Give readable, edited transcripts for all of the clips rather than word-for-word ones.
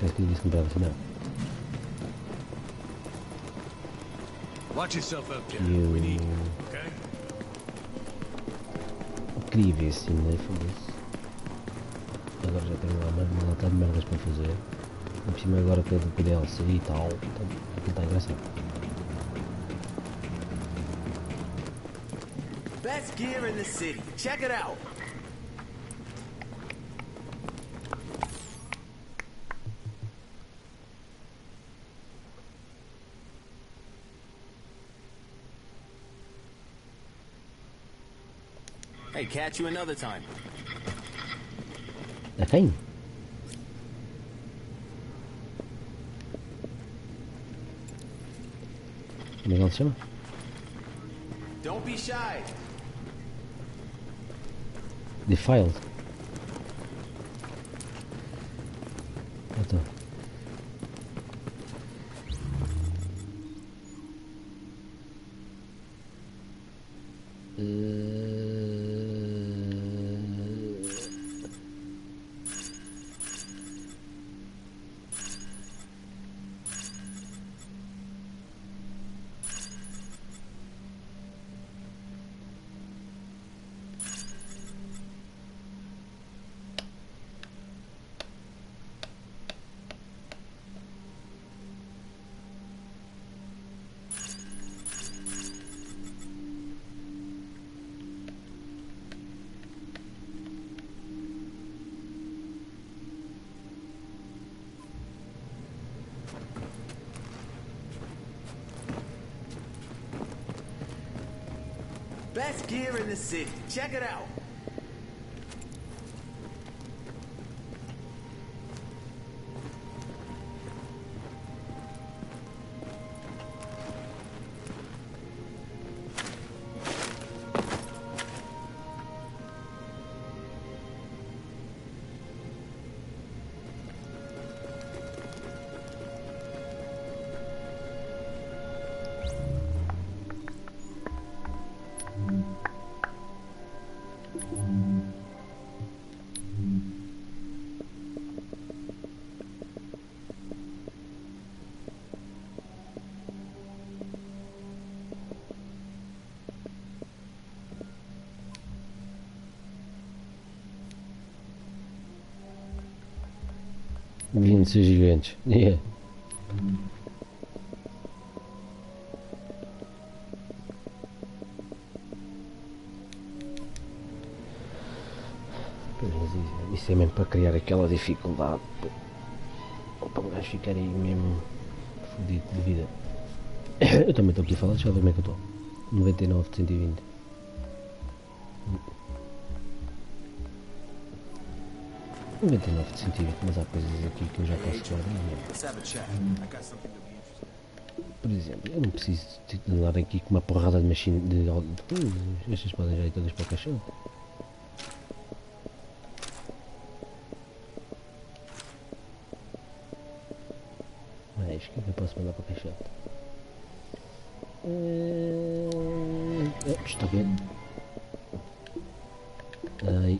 parece que eu disse que comprava assim, não. Watch yourself up there. Eu We need you, okay? queria ver assim, né? Foda-se. Agora já tenho lá uma lata de merdas para fazer. E por cima agora com o DLC e tal. Então, aquilo está engraçado. Best gear in the city. Check it out. Hey, catch you another time. A quem? Como é que ele se chama? Don't be shy. Defiled. Então. Best gear in the city. Check it out. Vindo ser gigantes. Yeah. Isso é mesmo para criar aquela dificuldade para o gajo ficar aí mesmo fodido de vida. Eu também estou aqui a falar, deixa eu ver como é que eu estou. 99 de 120. De 120, mas há coisas aqui que eu já posso guardar. Por exemplo, eu não preciso de andar aqui com uma porrada de machine de estas podem já ir todas para o caixote. Mas o que é que eu posso mandar para o caixote? Estou bem. Aí.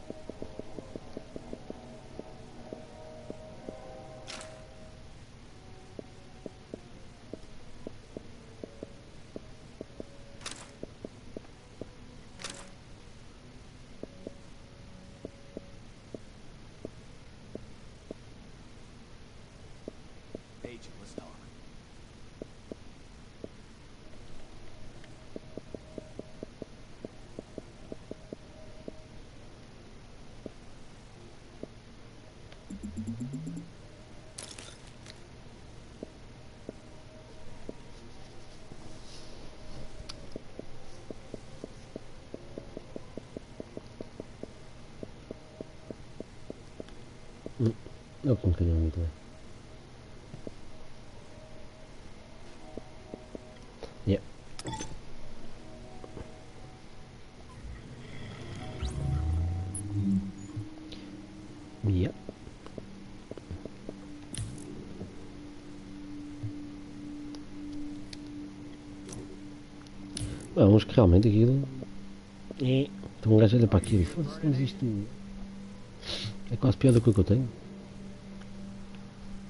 Não com calhão muito bem. Yeah. Yeah. Vamos que realmente aquilo. Então um gajo olha para aquilo e foda-se, mas isto é quase pior do que o que eu tenho.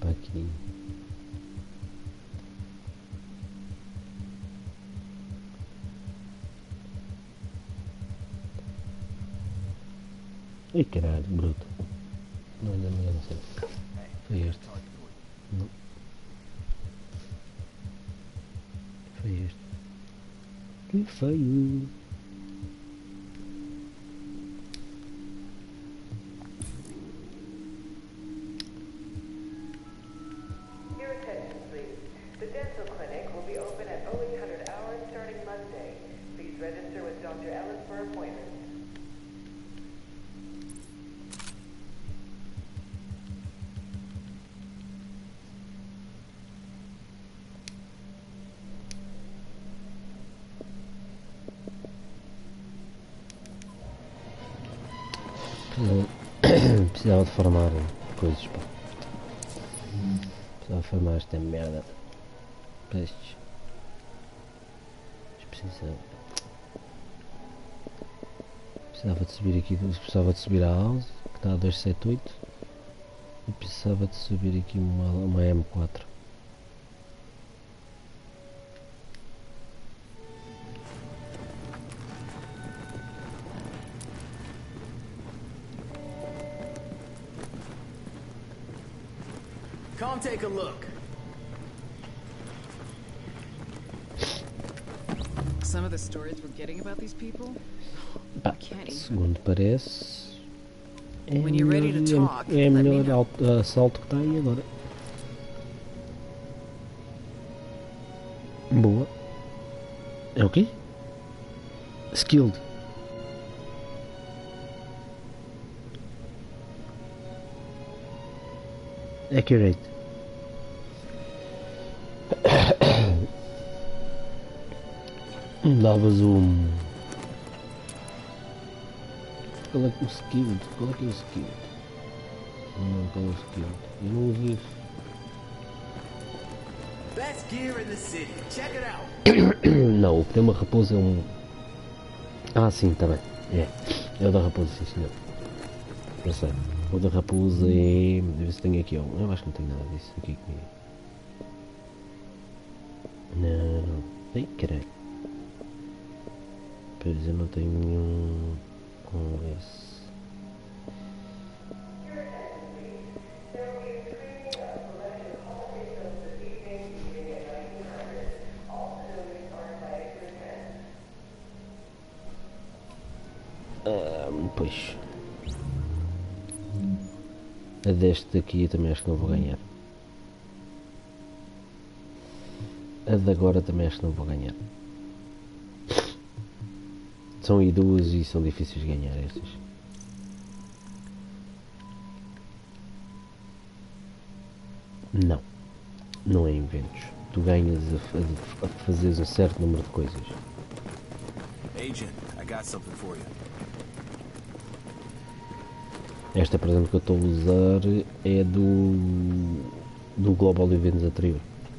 para aqui. Ai caralho, bruto. Não, não sei. Foi este. Não. Foi este. Que feio. Your attention, please. The dental clinic will be open at 0800 hours starting Monday. Please register with Dr. Ellis for appointments. Precisava de farmar coisas, pá. Precisava de farmar esta merda. Pestes. Precisava de subir aqui, precisava de subir a house, que está a 278. E precisava de subir aqui uma M4. Come take a look. Some of the stories we're getting about these people. Pá, Kenny. segundo parece, é When you're ready to talk, é let me melhor know. assalto que está aí agora. Boa. É o quê? Skilled. Accurate. Davas um. Qual é que é o skilled? Qual é que é o skilled? Não, qual é o skilled? Eu não uso isso. Best gear in the city. Check it out. Não, o que tem uma raposa é um. Ah, sim, está bem. É o da raposa, sim, senhor. Não sei. O da raposa é. Deixa eu ver se tenho aqui um. Eu acho que não tenho nada disso aqui comigo. Não. Ei, caralho. Pois eu não tenho nenhum com esse. Pois. A deste daqui eu também acho que não vou ganhar. A de agora também acho que não vou ganhar. São aí duas e são difíceis de ganhar estas. Não. Não é inventos. Tu ganhas a fazeres um certo número de coisas. Agent, I got something for you. Esta, por exemplo, que eu estou a usar é do Global Events anterior.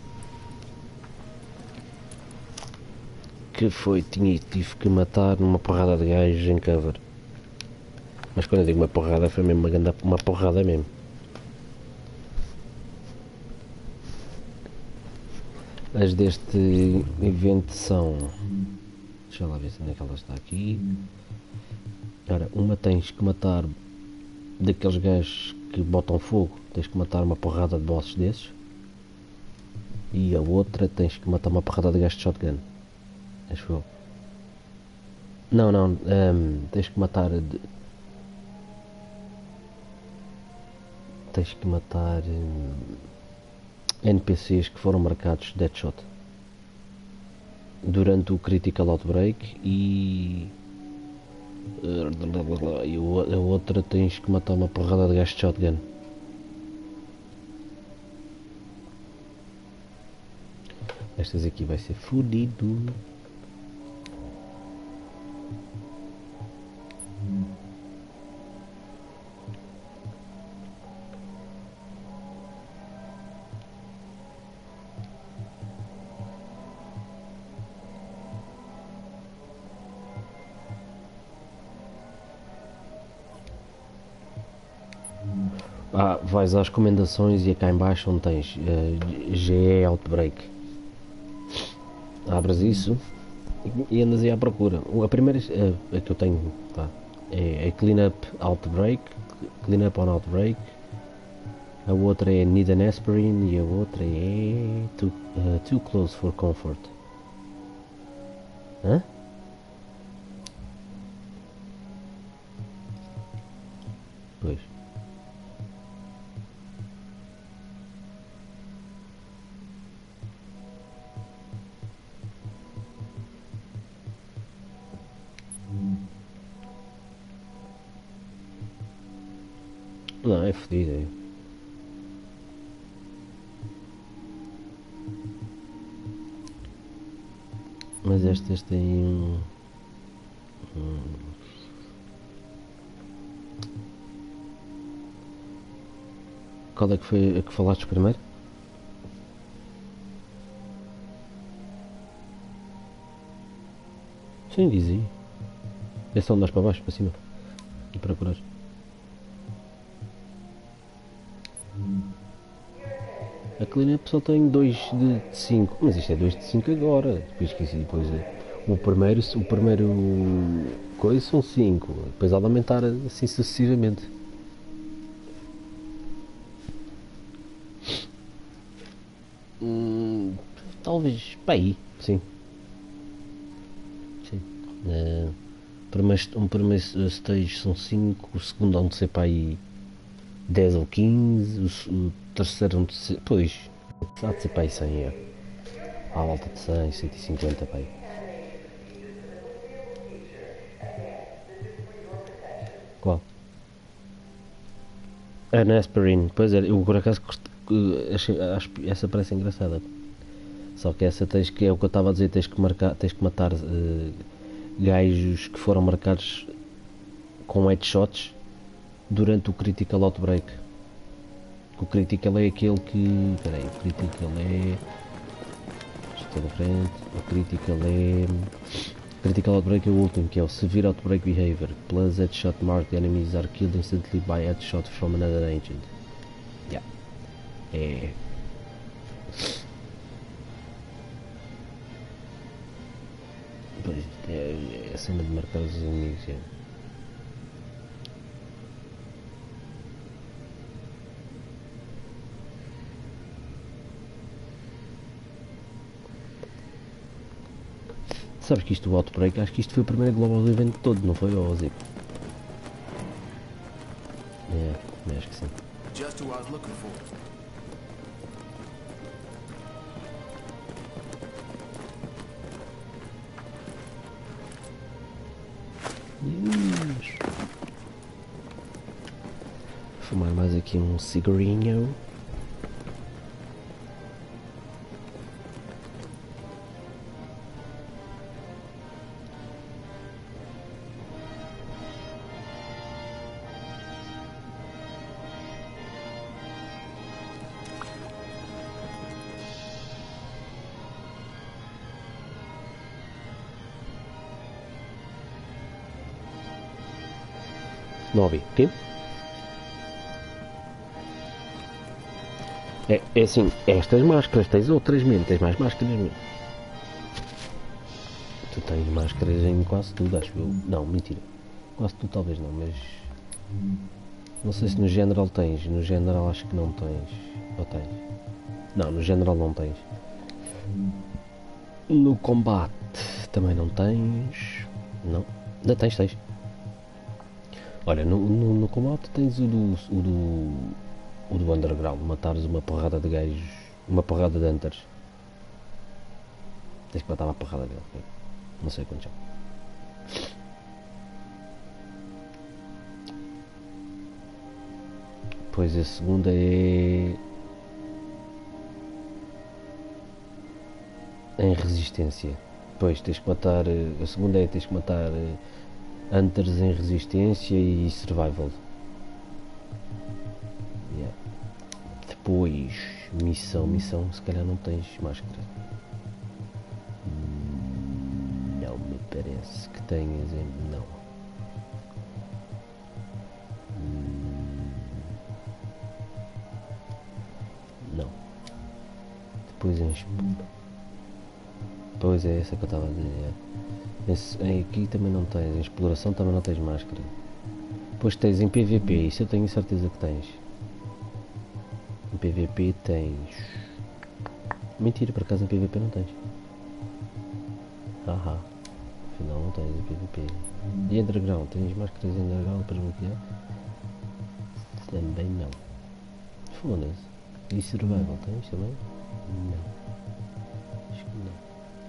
Que foi, tive que matar uma porrada de gajos em cover. Mas quando eu digo uma porrada, foi mesmo uma porrada mesmo. As deste evento são... Deixa lá ver se onde é que ela está aqui. Ora, uma tens que matar daqueles gajos que botam fogo. Tens que matar uma porrada de bosses desses. E a outra tens que matar uma porrada de gajos de shotgun. Acho eu. Não, tens que matar... Tens que matar... NPCs que foram marcados Deadshot durante o Critical Outbreak e a outra tens que matar uma porrada de gajos de shotgun. Estas aqui vai ser fudido. Vais às recomendações e cá em baixo onde tens GE Outbreak. Abres isso e andas aí à procura. A primeira a que eu tenho é Cleanup Outbreak, Cleanup on Outbreak. A outra é Need an Aspirin e a outra é Too Close for Comfort. Hã? Pois. Não, é fodido, é. Mas estas têm Qual é que foi a que falaste primeiro? Sim, dizia. É só andares para baixo, para cima. E procurar. A Cleanup só tem 2 de 5. Mas isto é 2 de 5 agora. Depois que depois o primeiro coisa são 5. Depois há de aumentar assim sucessivamente. Talvez para aí, sim. Sim. Um primeiro stage são 5, o segundo há de ser para aí 10 ou 15, o terceiro há de ser. Pois, há de ser para aí 100, é. À volta de 100, 150 para aí. Qual? A Aspirin, pois é, eu por acaso acho essa parece engraçada. Só que essa tens que, é o que eu estava a dizer, tens que matar gajos que foram marcados com headshots durante o Critical Outbreak. O Critical é aquele que. Peraí, o Critical é. Estou na frente. O Critical Outbreak é o último, que é o Severe Outbreak Behavior. Plus headshot marked enemies are killed instantly by headshot from another agent. Yeah. É. Pois, é a cena de marcar os inimigos, é. Sabes que isto do Outbreak, acho que isto foi o primeiro Global Event todo, não foi, ó Zico? É, acho que sim. Just who I was looking for. Fumar mais aqui um cigarinho. Não ouvi, ok? É assim, estas máscaras, tens outras mesmo, tens mais máscaras mesmo. Tu tens máscaras em quase tudo, acho eu. Não, mentira. Quase tudo talvez não, mas... Não sei se no General tens. No General acho que não tens. Ou tens? Não, no General não tens. No combate também não tens. Não. Ainda tens. Olha, no combate tens o do Underground, matares uma porrada de gajos, uma porrada de hunters. Tens que matar uma porrada dele, não sei quantos são. Pois a segunda é em resistência. Pois tens que matar, a segunda é tens que matar hunters em resistência e survival. Yeah. Depois missão, se calhar não tens máscara. Não me parece que tenhas, não. Pois é, pois é, essa que eu estava a dizer. Aqui também não tens, em exploração também não tens máscara. Depois tens em PVP, isso eu tenho certeza que tens. Em PVP tens... Mentira, por acaso em PVP não tens. Afinal não tens em PVP. E underground, tens máscaras em underground para bloquear? Também não. Foda-se. E survival tens também? Não. Acho que não.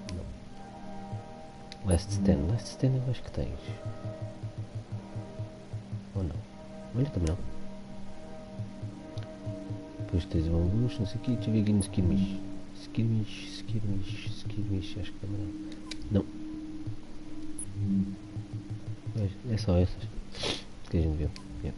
Last stand eu acho que tens. Ou não? Olha, também não. Depois tens o ambush, não sei o que, deixa eu ver aqui no skirmish. Skirmish, acho que também não. Não. É só essas que a gente viu. Yeah.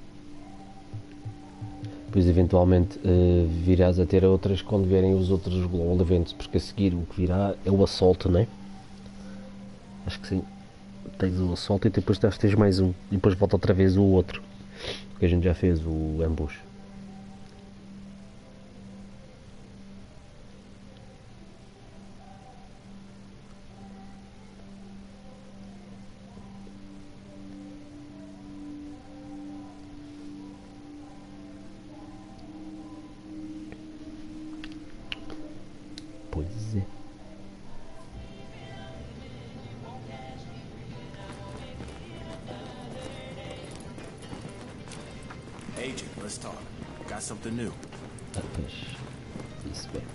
Depois eventualmente virás a ter outras quando vierem os outros Global Events, porque a seguir o que virá é o assalto, não é? Acho que sim. Tens o assalto e depois tens mais um. E depois volta outra vez o outro. Porque a gente já fez o ambush. Pois é. Agent, let's talk. Got something new. Ah, pois. Isso bem.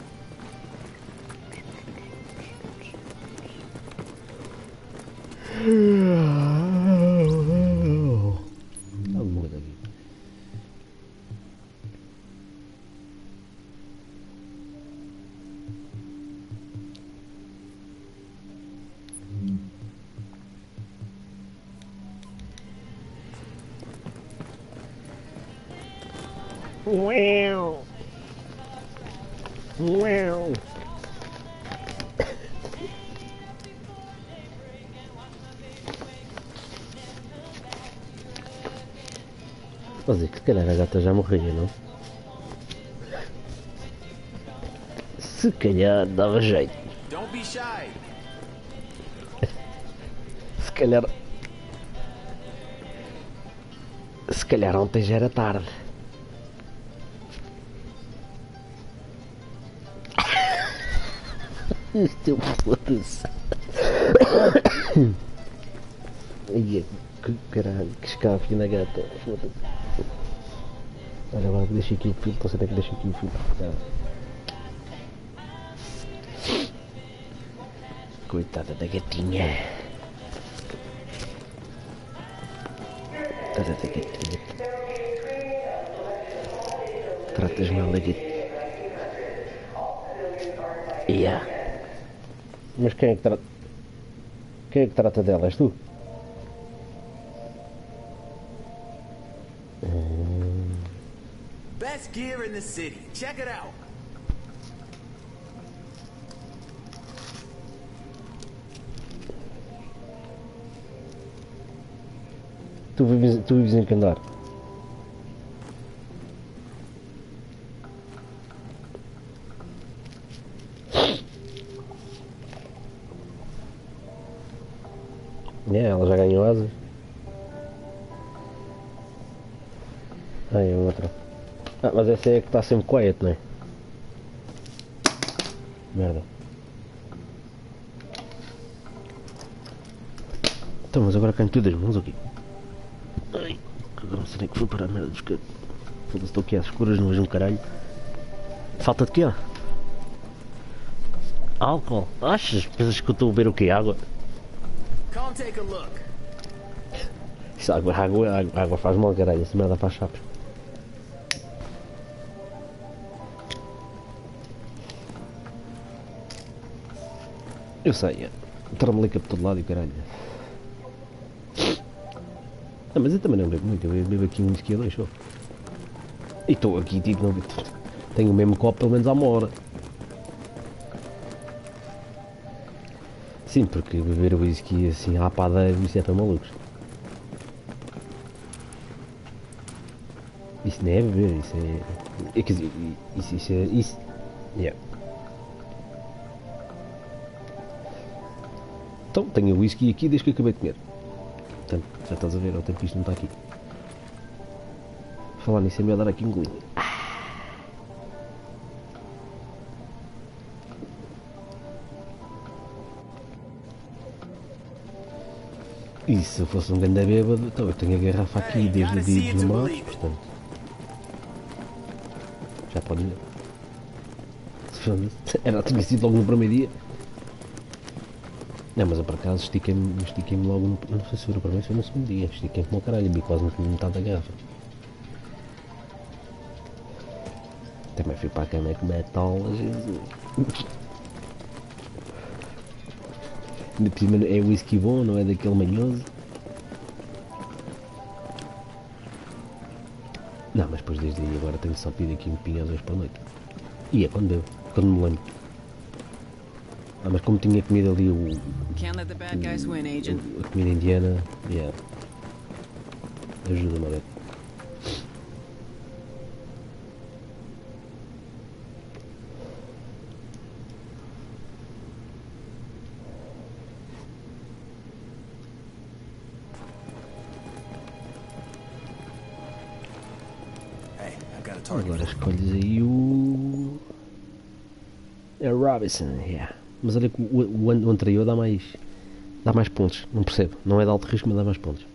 Alguma coisa aqui. Uau! Uau! Mas é que se calhar a gata já morria, não? Se calhar dava jeito. Don't be shy. Se calhar... Se calhar ontem já era tarde. Isto foda-se. Ai, que caralho, que escafe na gata. Foda-se. Olha lá, deixa aqui o filho, posso até que deixa aqui o filho. Coitada da gatinha. Coitada da gatinha. Tratas mal da gatinha. Yeah. Mas quem é que trata? Quem é que trata dela? És tu? Best gear in the city. Check it out. Tu vives em que andar? É, ela já ganhou asas. Ah, é outra. Ah, mas essa é a que está sempre quiet, não é? Merda. Então, mas agora cai tudo das mãos aqui. Ai, agora não sei nem que foi para a merda dos caras. Foda-se, estou aqui às escuras, não vejo um caralho. Falta de quê? Álcool? Achas? Pensas que eu estou a beber o quê? Água? Come take a look. Isso, água faz mal, caralho. Essa merda faz chapos. Eu sei, tramelica por todo lado e caralho. Ah, mas eu também não bebo muito, eu bebo aqui um whisky a dois só. E estou aqui, tipo, não bebo. Tenho o mesmo copo pelo menos há uma hora. Sim, porque beber whisky assim à padeira, isso é para malucos. Isso não é beber, isso é... Quer dizer, isso é... Isso... Yeah. Então, tenho o whisky aqui desde que acabei de comer. Portanto, já estás a ver, ao tempo que isto não está aqui. Falar nisso é melhor dar aqui um golinho. E se eu fosse um grande bêbado, então eu tenho a garrafa aqui desde o dia dos namorados, portanto. Já pode ver. Era, tinha sido logo no primeiro dia. Não, mas eu por acaso estiquei-me logo no. Não sei se foi no primeiro ou foi no segundo dia. Estiquei-me como o caralho, vi quase metade da garrafa. Também fui para a cama com metola, Jesus. Ainda por cima é whisky bom, não é daquele manhoso. Não, mas depois desde aí agora tenho só pedido aqui um pinho às 2 para a noite. E é quando bebo, quando me lembro. Ah, mas como tinha comido ali Can't let the bad guys win, Agent. a comida indiana, yeah. Ajuda-me a ver. Hey, I've got a target. Agora escolhes aí o. É o Robinson, yeah. Mas olha que o anterior dá mais pontos, não percebo. Não é de alto risco, mas dá mais pontos.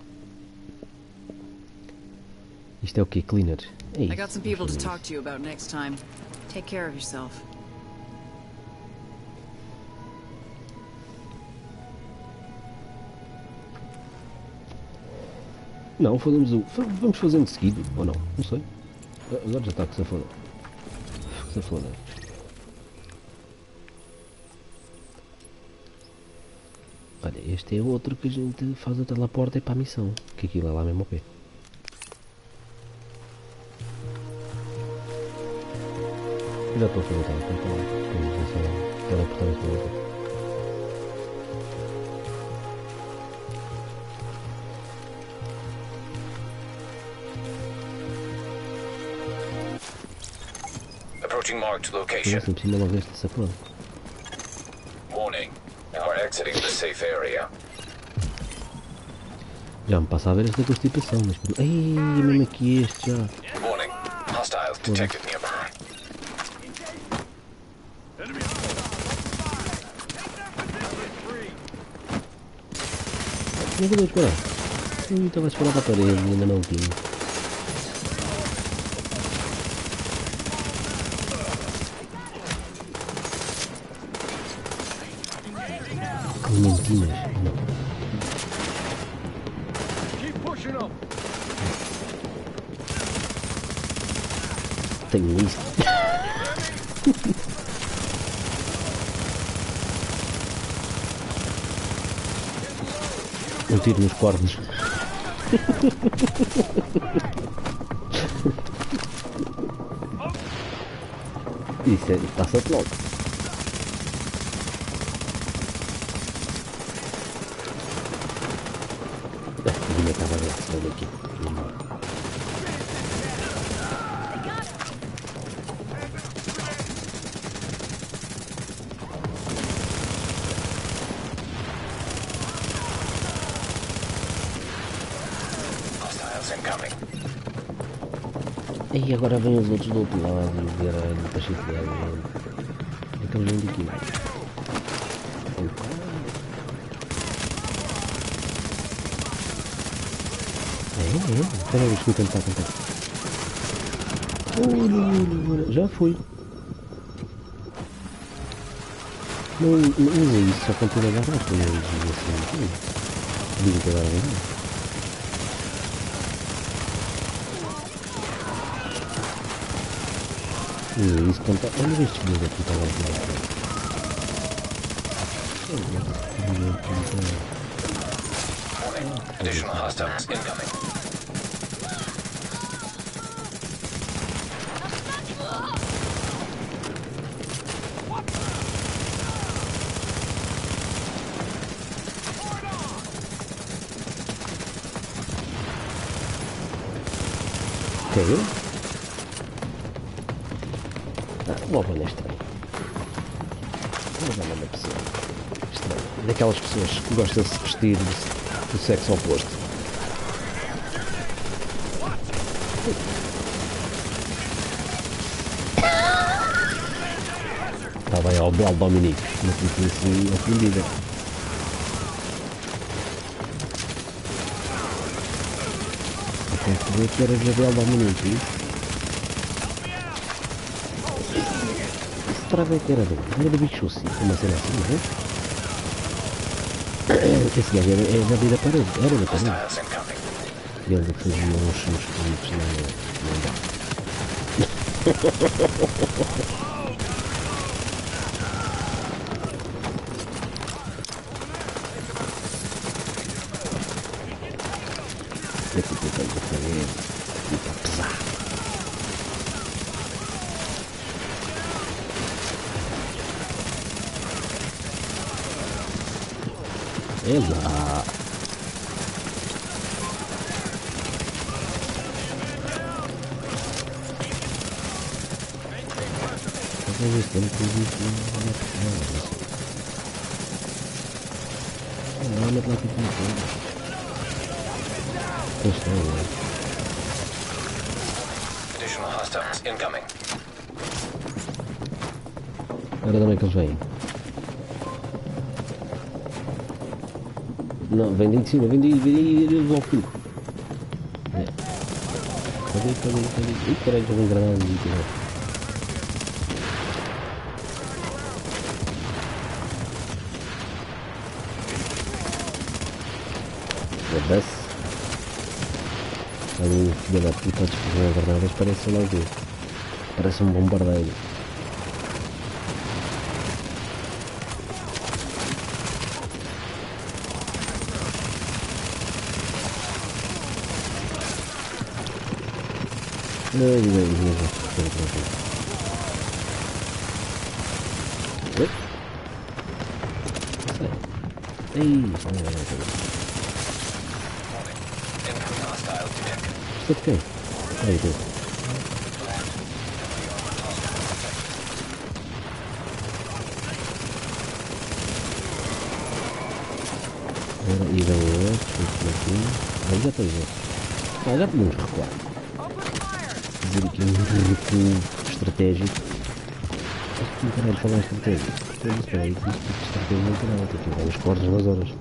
Isto é o quê? Cleaner? É isso. I got some people to talk to you about next time. Take care of yourself. Não, vamos fazer um de seguido, ou não? Não sei. Agora já está com se foda. Se foda. Olha, este é outro que a gente faz o teleporte e para a missão. Que aquilo é lá mesmo ao pé. Eu já estou a fazer o teleporte lá. É só teleportar esta volta. Approaching marked Eu location. assim, preciso logo este safado. Warning. Now we're exiting the safe area. Já me passa a ver esta constipação, mas... Ei, mesmo aqui este já. Warning. Hostiles detected nearby. Como é que eu vou disparar? Ui, estava a disparar para a parede e ainda não tinha. Clementinas? Não. Tenho isto. Um tiro nos cornos. Isso é, passa-te logo. A minha estava a ver, sai daqui. Hostiles incoming. E agora vêm os outros do outro lado e o caralho, está cheio de gente. Aqueles vêm daqui. Espera aí, deixa eu tentar. Olha, já foi. Não usa isso, só quando tiver garrafa. Digo que agora vem. Isso quando tá... Olha este vídeo aqui, tá lá. Warning. Additional hostiles incoming. Caiu? Ah, logo nesta. Vamos dar uma pessoa. Estranho. Daquelas pessoas que gostam de se vestir do sexo oposto. Está bem ao belo Dominique, não fico assim ofendida. Eu tenho que ver que era de belo Dominique, isso? Para ver que era do bicho-se, uma cena assim, não é? Esse gajo é da vida parede, era da parede. Hostiles incoming. E ele fazia uns clipes não dá. Eu fico tentando fazer e está pesado. Ela. Olha para aqui como Additional hostiles incoming. agora de onde é que eles vêm? Não, vem de cima, vem de ao fundo. É. Cadê? Ih, caralho, já vem granadas e tudo. Foda-se. Ali um filho da puta a disparar granadas, parece lá o quê? Parece um bombardeiro. Ai, Incoming hostile detected. isto é de quem? Aí, tu. Agora, e vem outro, aqui. Aí já estou a ver. Já podemos recuar. Fazer aqui um recuo estratégico. Acho que não caralho falar em estratégia. Mas espera aí, que isto de estratégia não tem nada. Tem aqui vários cortes nas horas.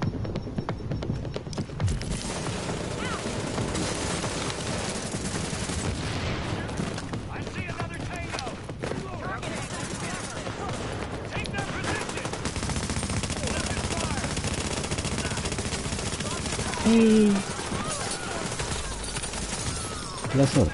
Dá sorte.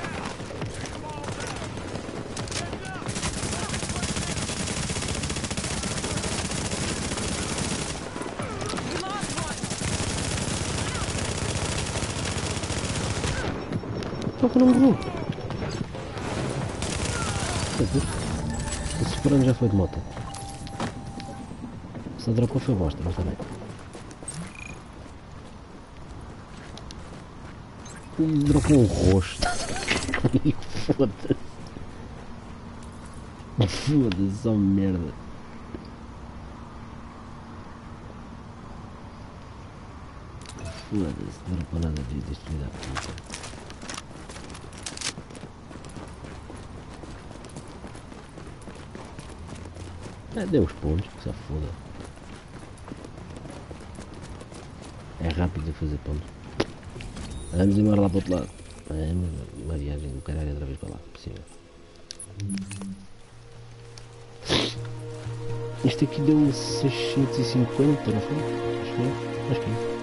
Só que não morreu. O superano já foi de moto. Se a dropa foi bosta, mas também. Dropou um rosto. Foda-se. Foda-se, oh merda. Foda-se, não dropou nada deste filho da puta. Deu os pontos, que se foda. É rápido de fazer pontos. Vamos embora lá para o outro lado. Uma viagem do caralho outra vez para lá, possível. Isto aqui deu 650, não foi? Acho que é.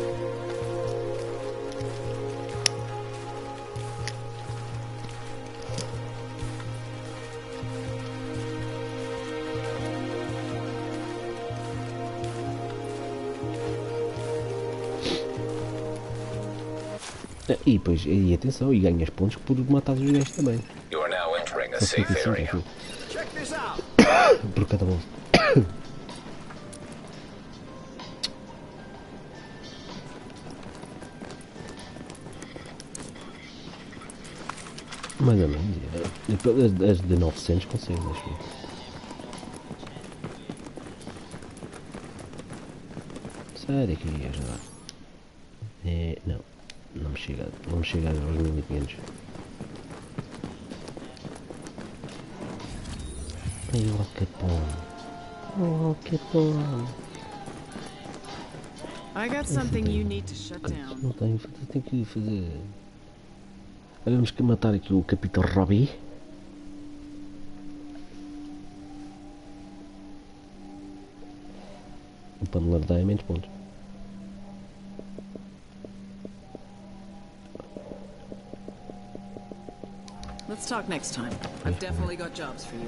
E depois, e atenção, e ganhas pontos por matar os gajos também. You are now entering a safe area. Por cada bolso. Mais ou menos. As de 900 conseguem, acho que. Olha que ia ajudar. Não. Não me chega aos 1500. Ai, o Capone. Oh, Capone. I got something you need to shut down. Não tenho que fazer. Olha, vamos matar aqui o Capitão Robbie. O panelar dá menos pontos. Let's talk next time. I've definitely got jobs for you.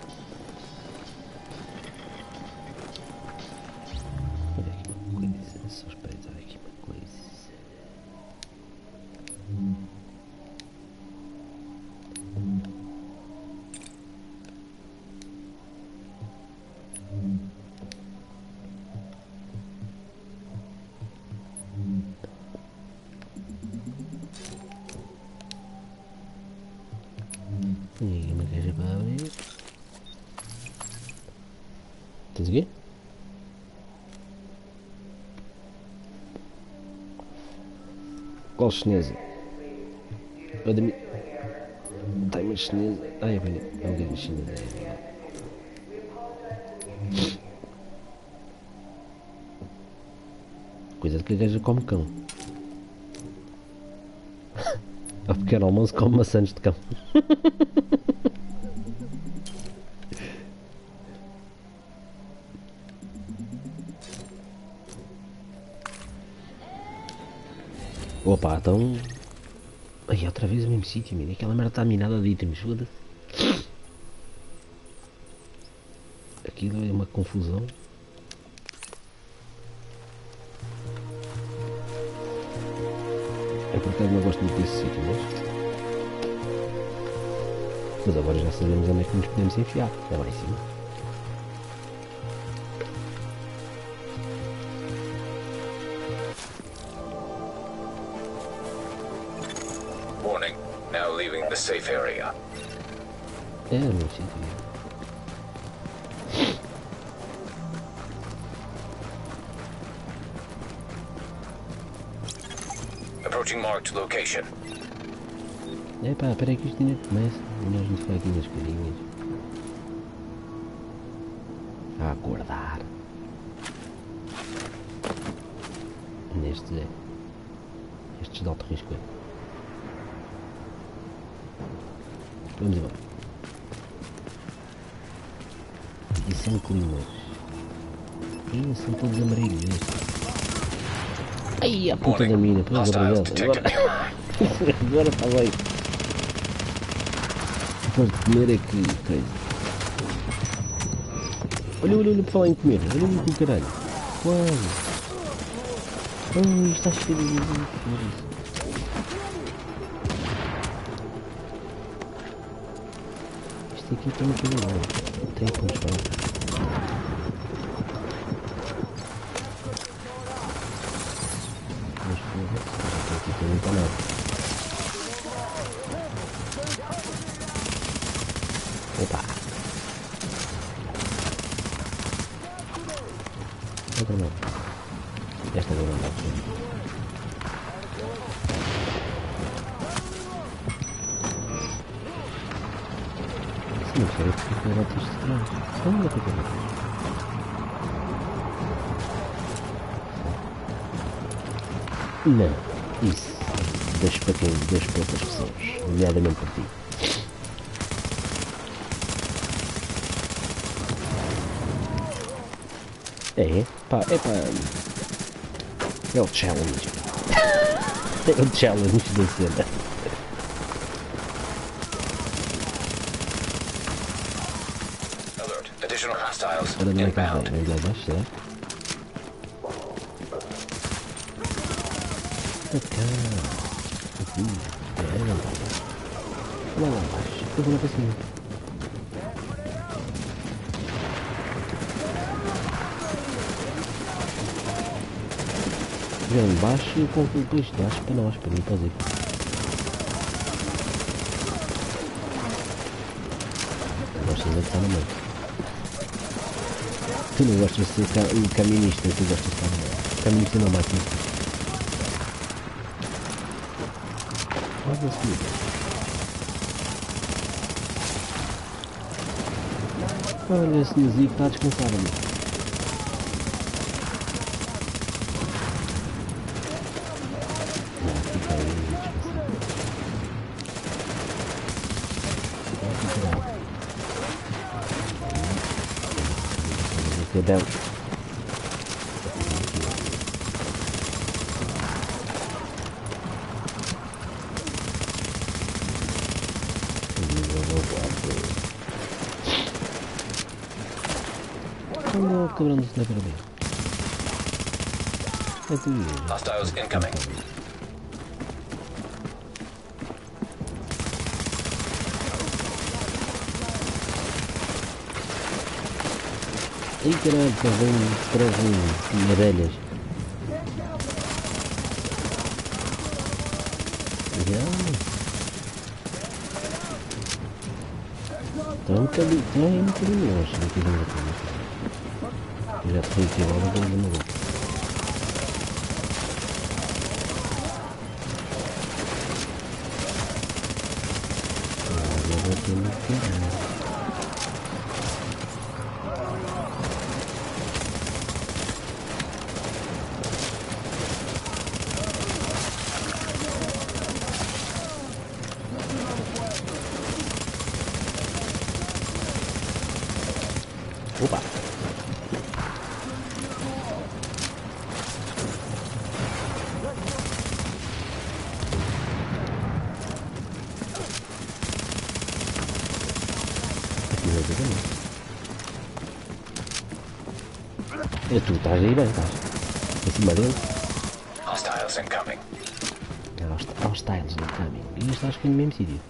Olha aqui uma coisa, só espreitar aqui uma coisa. E uma caixa para abrir. Estás aqui? Qual chinesa? Tem uma chinesa. Ai, é um gajo chinesa. Coisa de que a gaja come cão. Ao pequeno almoço come maçãs de cão. Opa, então... Ai, outra vez o mesmo sítio, mano. Aquela merda está minada de itens, foda-se. Aquilo é uma confusão. É por acaso não gosto muito desse sítio, mas agora já sabemos onde é que nos podemos enfiar. É lá em cima. Warning. Now leaving the safe area. É o meu sítio. Approaching marked location. Epá, espera aí que isto ainda começa. Nós vamos ficar aqui nas carinhas. A acordar. Estes de alto risco. Vamos embora. E são climas. E são todos amarelos estes. Ai, a puta da mina, pois obrigado. Agora está bem. Depois de comer é que coisa. Olha, por falar em comer. Olha o caralho. Quase. Ai, está cheio de flores. Isto aqui tem muito bom. Tem pontos bons. Aqui não está nada. Opa! Outra não. Esta agora não está aqui. Se não sei porque eu boto isto não. Olha que coisa. Não. Isso, deixo para quem, deixo para outras pessoas, nomeadamente para ti. É o challenge. É o challenge da cena. Alert. Additional hostiles Olha, não é que vai, inbound. vem lá abaixo, será? Aqui, olha lá abaixo, eu vou lá para cima. Já embaixo e com o peixe de baixo para nós, para mim fazer. Gostas de estar no meio. Tu não gostas de ser caminista, tu gostas de estar no meio. Caminho de uma máquina. Olha assim. Olha esse senhorzinho está a descansar ali. Não, fica aí descansar. Fica bem. Olha o cabrão do sniper ali. É tudo. Hostiles incoming. Ai caralho, trazem abelhas. Estão um bocadinho longe daqui da minha casa. Eu já fui aqui agora, vou de novo. Agora aqui no canal. Opa! É tu, estás aí bem, estás? Em cima dele. Hostiles incoming. Hostiles incoming. E isto acho que é no mesmo sítio.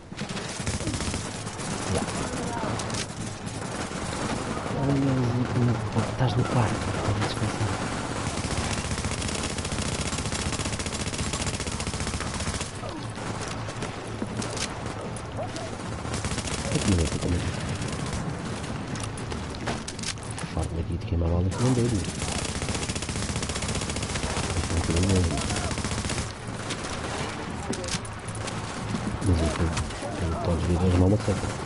Olha, estás no quarto, estás a descansar. Aqui não é que também. Farto daqui de queimar bola que não deu. Mas eu podes vir as mãos seca.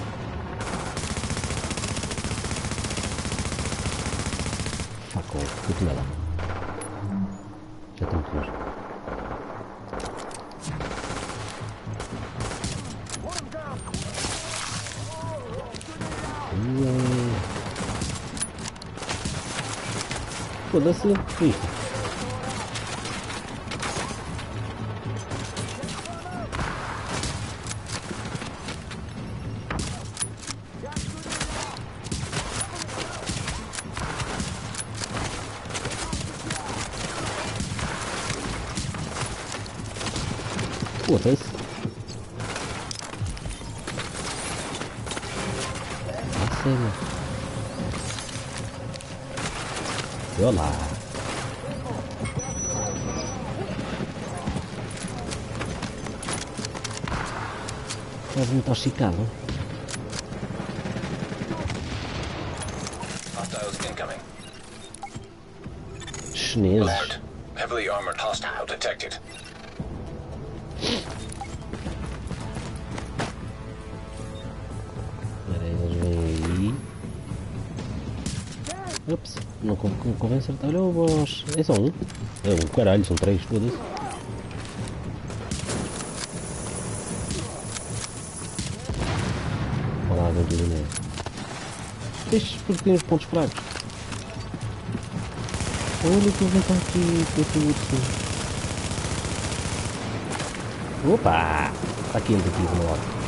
Continua lá. Já estamos longe. Foda-se isto. Foda-se. Ah, sério. Olha lá. Estás muito intoxicado. Hostiles incoming. Chineses. Alert. Heavily armored hostile detected. Ups, não convém acertar. Olha o boss. É só um? É um caralho, são três, foda-se. Olha lá, dentro do meio. Estes porque têm os pontos fracos. Olha que eu vou estar aqui com esse urso. Opa! Está quente aqui do meu lado.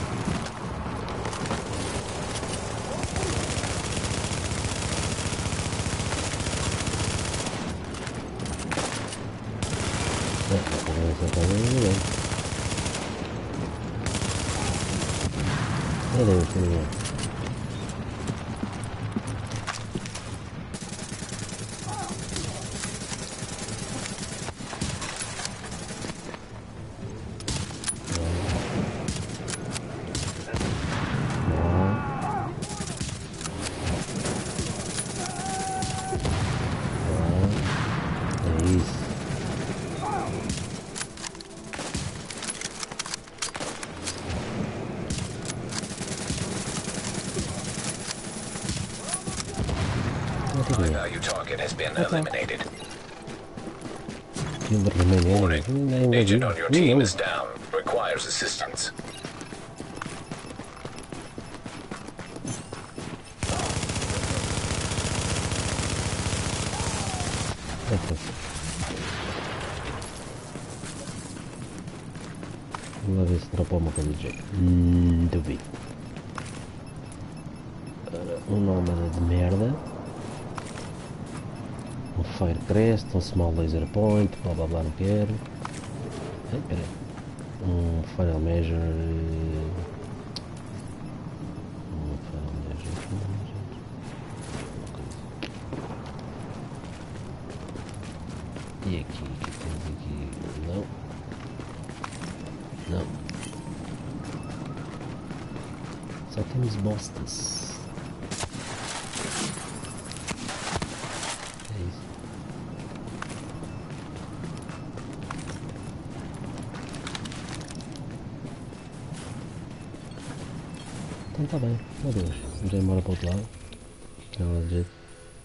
High value target has been eliminated. Kill the remaining Warning. enemy. Agent on your team is down. Requires assistance. Vamos lá ver se dropou uma coisa de jeito. Duvido. Um nómada de merda. Um Firecrest, um Small Laser Point, blá blá blá, não quero. Ai, peraí. Um Final Measure. Um Final Measure. E aqui, o que temos aqui? Não. Não. Só temos bostas. É isso. Então tá bem. Adeus. Vamos embora para o outro lado. Que não há de jeito.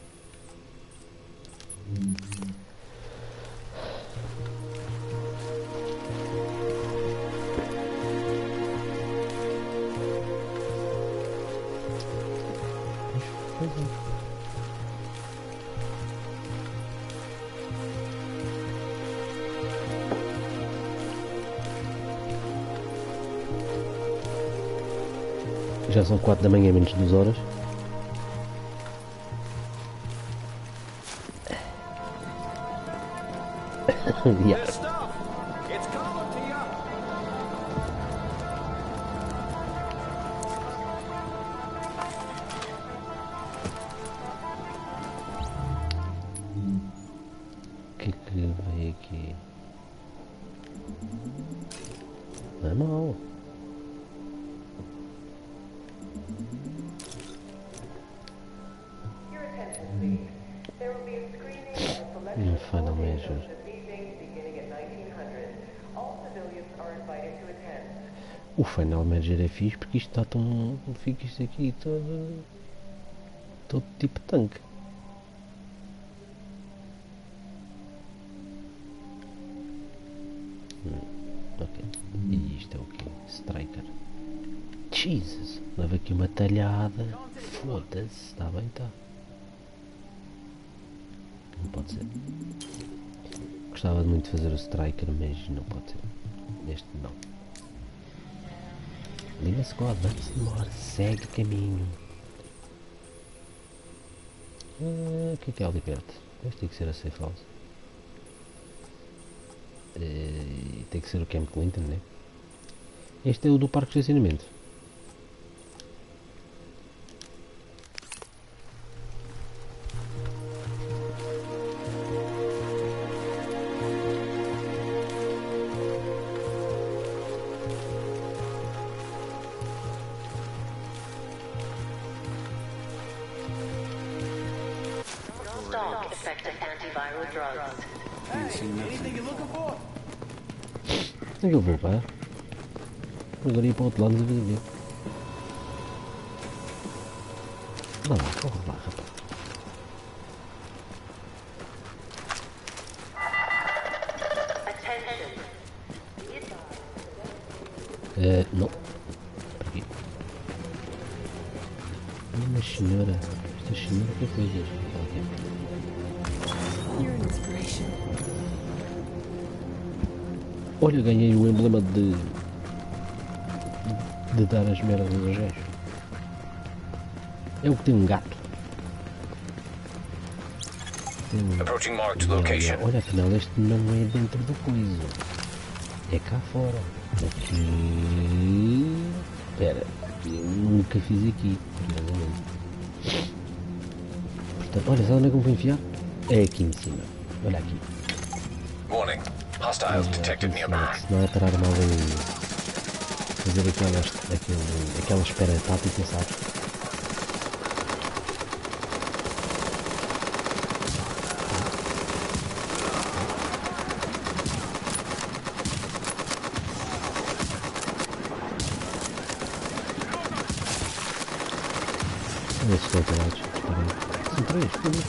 Já são 4 da manhã, menos 2 horas. Yeah. O que veio aqui? Não é mau. Your attention, please. There will be a screening of a selection of Final holiday measure. shows this evening beginning at 1900. All civilians are invited to attend. O Final Manager é fixe porque isto está tão. Fica isto aqui todo tipo tanque. Ok. E isto é o quê? Striker. Jesus! Leva aqui uma talhada. Foda-se. Está bem, está. Não pode ser. Gostava muito de fazer o Striker, mas não pode ser. Este não. Lima Squad, vamos embora. Segue caminho. O que é ali perto? Este tem que ser a Safe House. Tem que ser o Camp Clinton, né? Este é o do parque de estacionamento. Stock effective antiviral drugs. Onde é que eu vou, pá? Agora ir para o outro lado da vida. Vá lá, corre lá, rapaz. Não. Por aqui. Minha senhora. Esta senhora que coisas. You're an inspiration. Olha, ganhei o emblema de dar as merdas aos gajos. É o que tem um gato. Approaching marked location. Olha, afinal este não é dentro do coiso. É cá fora. Aqui. Espera, eu nunca fiz aqui, curiosamente. Portanto, olha, sabe onde é que eu vou enfiar? É aqui em cima. Olha aqui. Warning. Hostiles detected nearby. Se não é parar mal em fazer aquela espera tática, sabes? Esses estão parados, disparando. São 3, foda-se.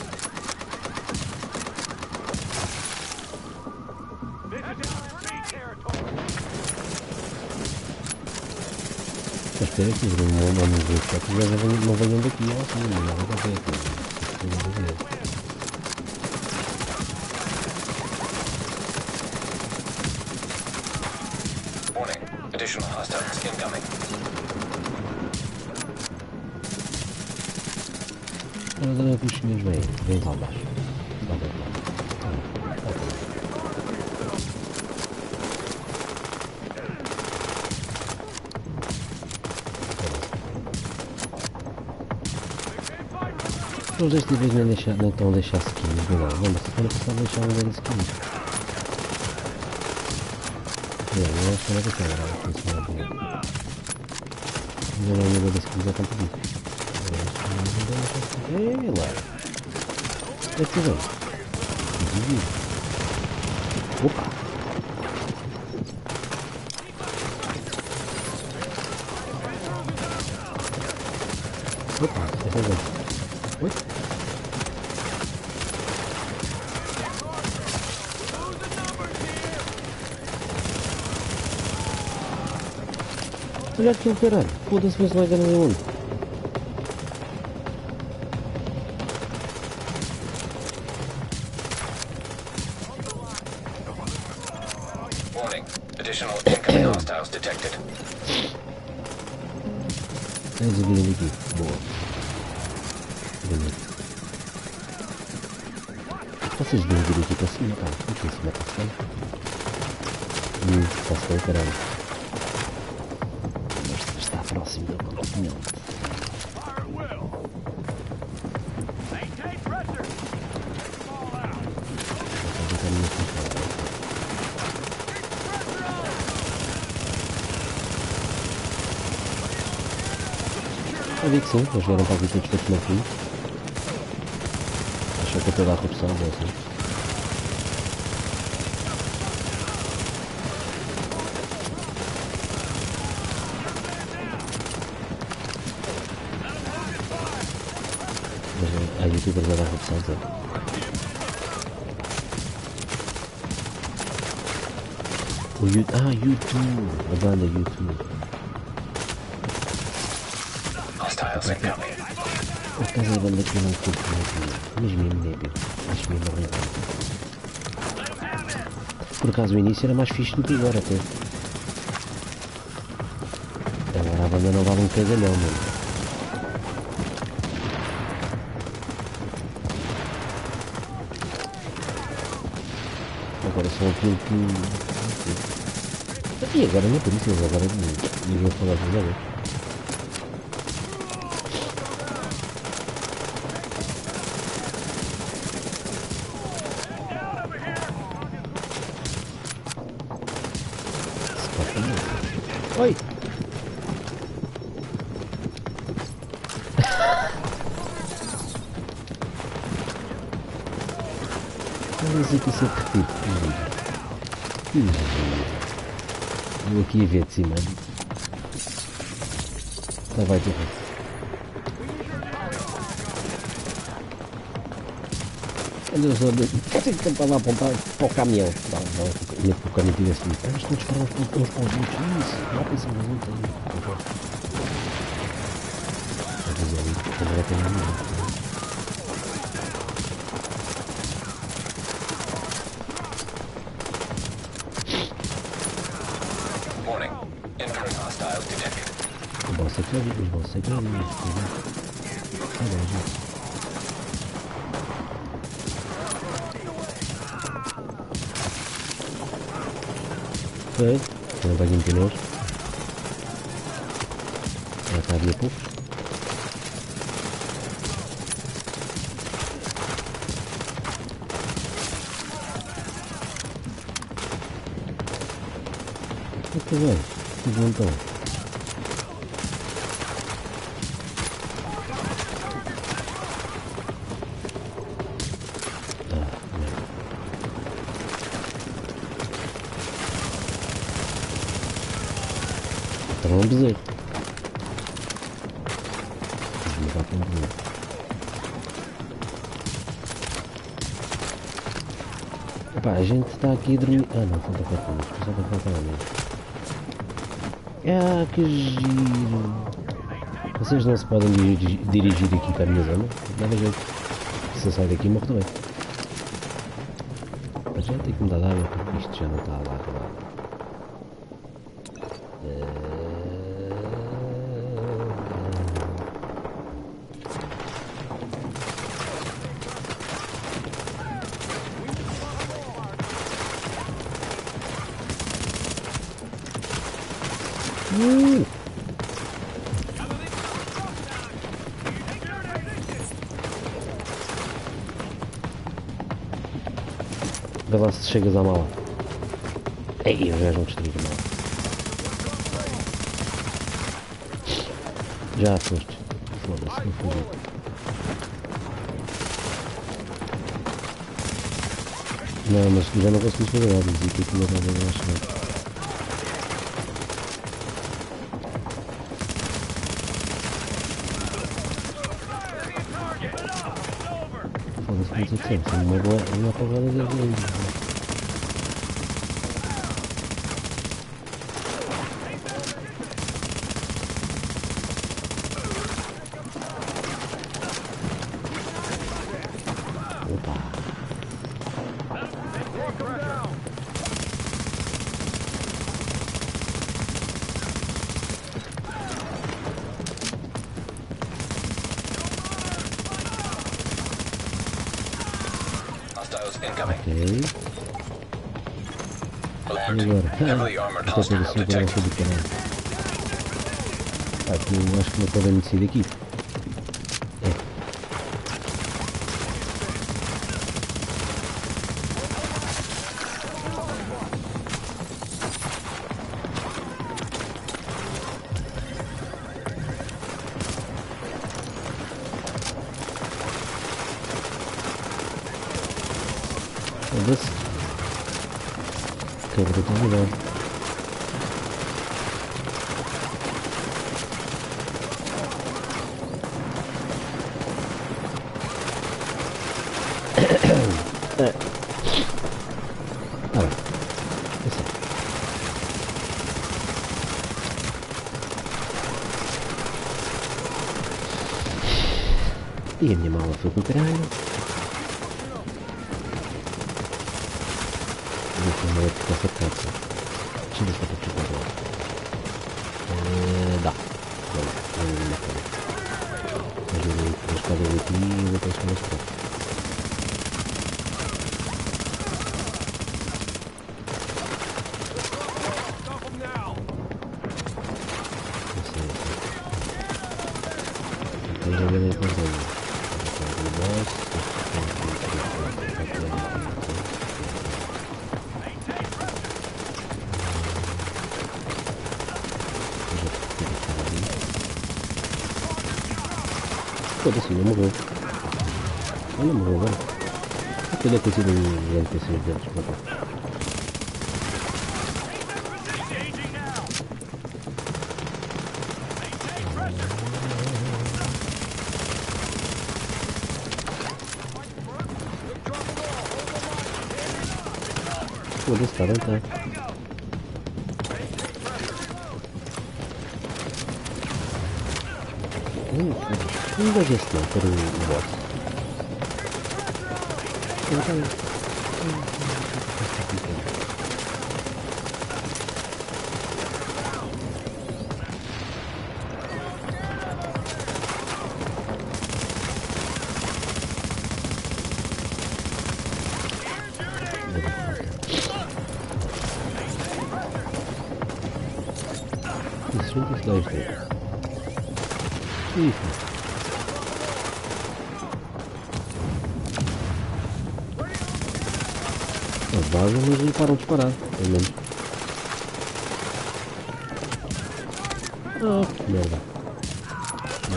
Mas espera aqui, não me vejo só que os gajos não venham daqui, ó, assim, não vai acontecer aqui. Warning. Additional hostiles incoming. Agora que os senhores vêm lá abaixo. Lá para lá. Eles desta vez nem estão a deixar skins, não. Lembra-se, semana passada deixaram de ver skins. Não acho que não é daquela, era aqui em cima do... Ainda não é nível das skins, já estão pedidos. Ei lá! Onde é que vem? Opa! Opa, essa vez. Oi? Olha aquilo, caralho. Foda-se, mas vai ganhar onde? Warning. Additional incoming hostiles detected. Eles viram aqui. Boa. Bonito. Vocês vêm vir aqui para cima, pá. Aqui em cima para cima. Posso ver, caralho. Mas está próximo do continente. Eu vi que sim, eles vieram para aqui todos feitos no fim. Achou que eu estou a dar corrupção, é assim. Mas há youtubers a dar corrupção, é. YouTube! A banda YouTube. Hostiles incoming. Por causa da banda que eu não curto muito, mas mesmo débil, acho mesmo horrível. Por acaso o início era mais fixe do que agora até. Agora a banda não vale um cagalhão, mano. Agora só aquilo que... E agora não é por isso, eles agora ninguém vai falar de nada. Oi! Vamos aqui ser repetido. Que giro. Eu aqui a ver de cima. Não vai ter resto. Olha só, consigo tentar lá apontar para o caminhão. Não, o caminhão tivesse ali. Vamos todos para uns para os outros. Isso, lá para cima dos outros. Vou fazer ali, agora tem um minuto. Warning. Incoming hostiles detected. Os vossos é que é ali. Olha, gente. Foi, não vai de pneus. Já está ali a pouco. Muito bem, tudo bom então. Para um bezerro. Vamos levar para um bezerro. Epá, a gente está aqui a dormir. Ah não, falta 4 minutos, pensava que faltava mesmo. Ah, que giro! Vocês não se podem dirigir aqui para a minha zona? Dava jeito. Se eu sair daqui morro também. Mas já tenho que mudar de água porque isto já não está lá acabado. Vê lá se chegas à mala. Ei, os gajos vão destruir a mala. Já foste. Foda-se, não fugi. Não, mas já não conseguiste fazer nada. Dizia que aquilo não estava a chegar. Foda-se, não sei o que é. São uma apagada de ali. Opa! Hostiles incoming. Ok. Alert. E agora? Heavily armored Isto é tudo hostile assim para detected. do caralho. Ah, que eu acho que não podem sair daqui. É. Foda-se. Que brutalidade. Ora, assim. E a minha mala foi com o caralho. Vou filmar aqui com essa carta. Deixa eu ver se dá para ficar agora. Dá. Olha, vamos ver uma coisa. Ajuda aí, vou escalar aqui e vou para as caras para. Foda-se, não morreu. Ah, não morreu agora. Acho que deve ter sido um NPC deles. Foda-se, está bem, está. Não vejo esse não, para o boss. Isso, junta esse dois deles. Isso. As bases mas não param de disparar, pelo menos. Oh, que merda. Não.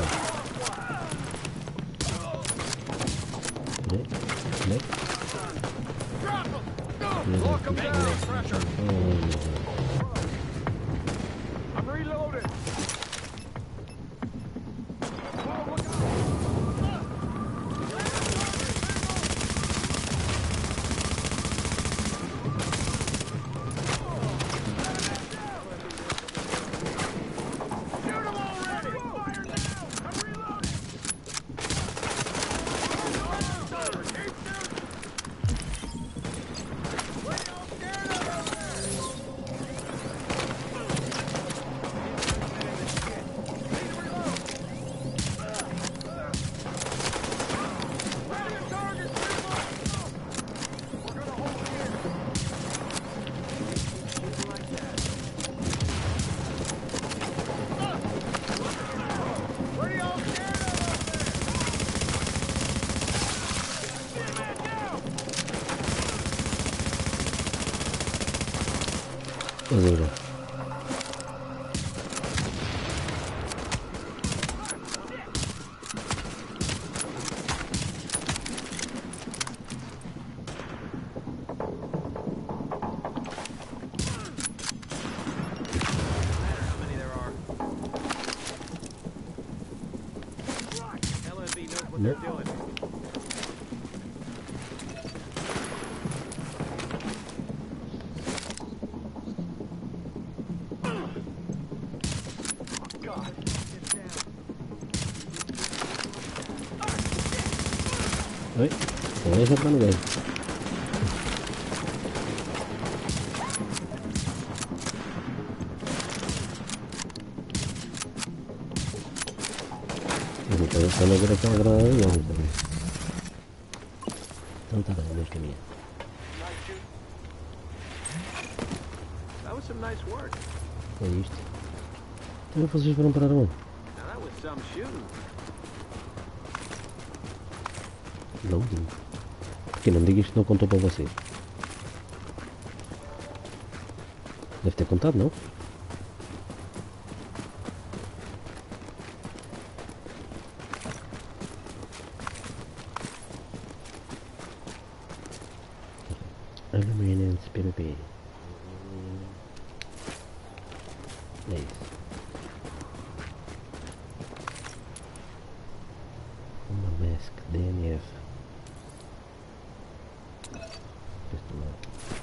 Estás a ver? Oi, não é já para ninguém. Então não ver aquela granada longa também. Então está bem, vamos caminhar. That was some nice work. É isto. Então vocês foram parar onde? Now that was some shooting. Não digo. Porque não me diga isto não contou para vocês. Deve ter contado, não? Agreements PvP. É isso. Uma mask DNF. Este lado.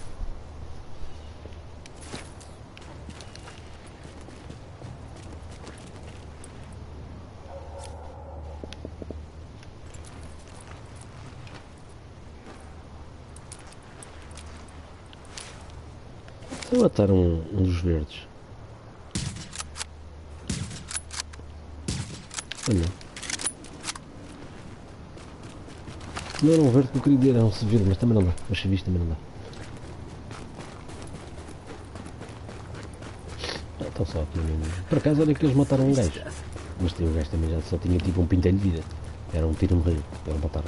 Se eu matar um dos verdes. Olha. Não era um verde que eu queria dizer, era um verde, mas também não dá. Mas se visto também não dá. Ah, estão só aqui mesmo. Por acaso, olha que eles mataram um gajo. Mas o gajo também já só tinha tipo um pintelho de vida. Era um tiro morreu. Eles mataram.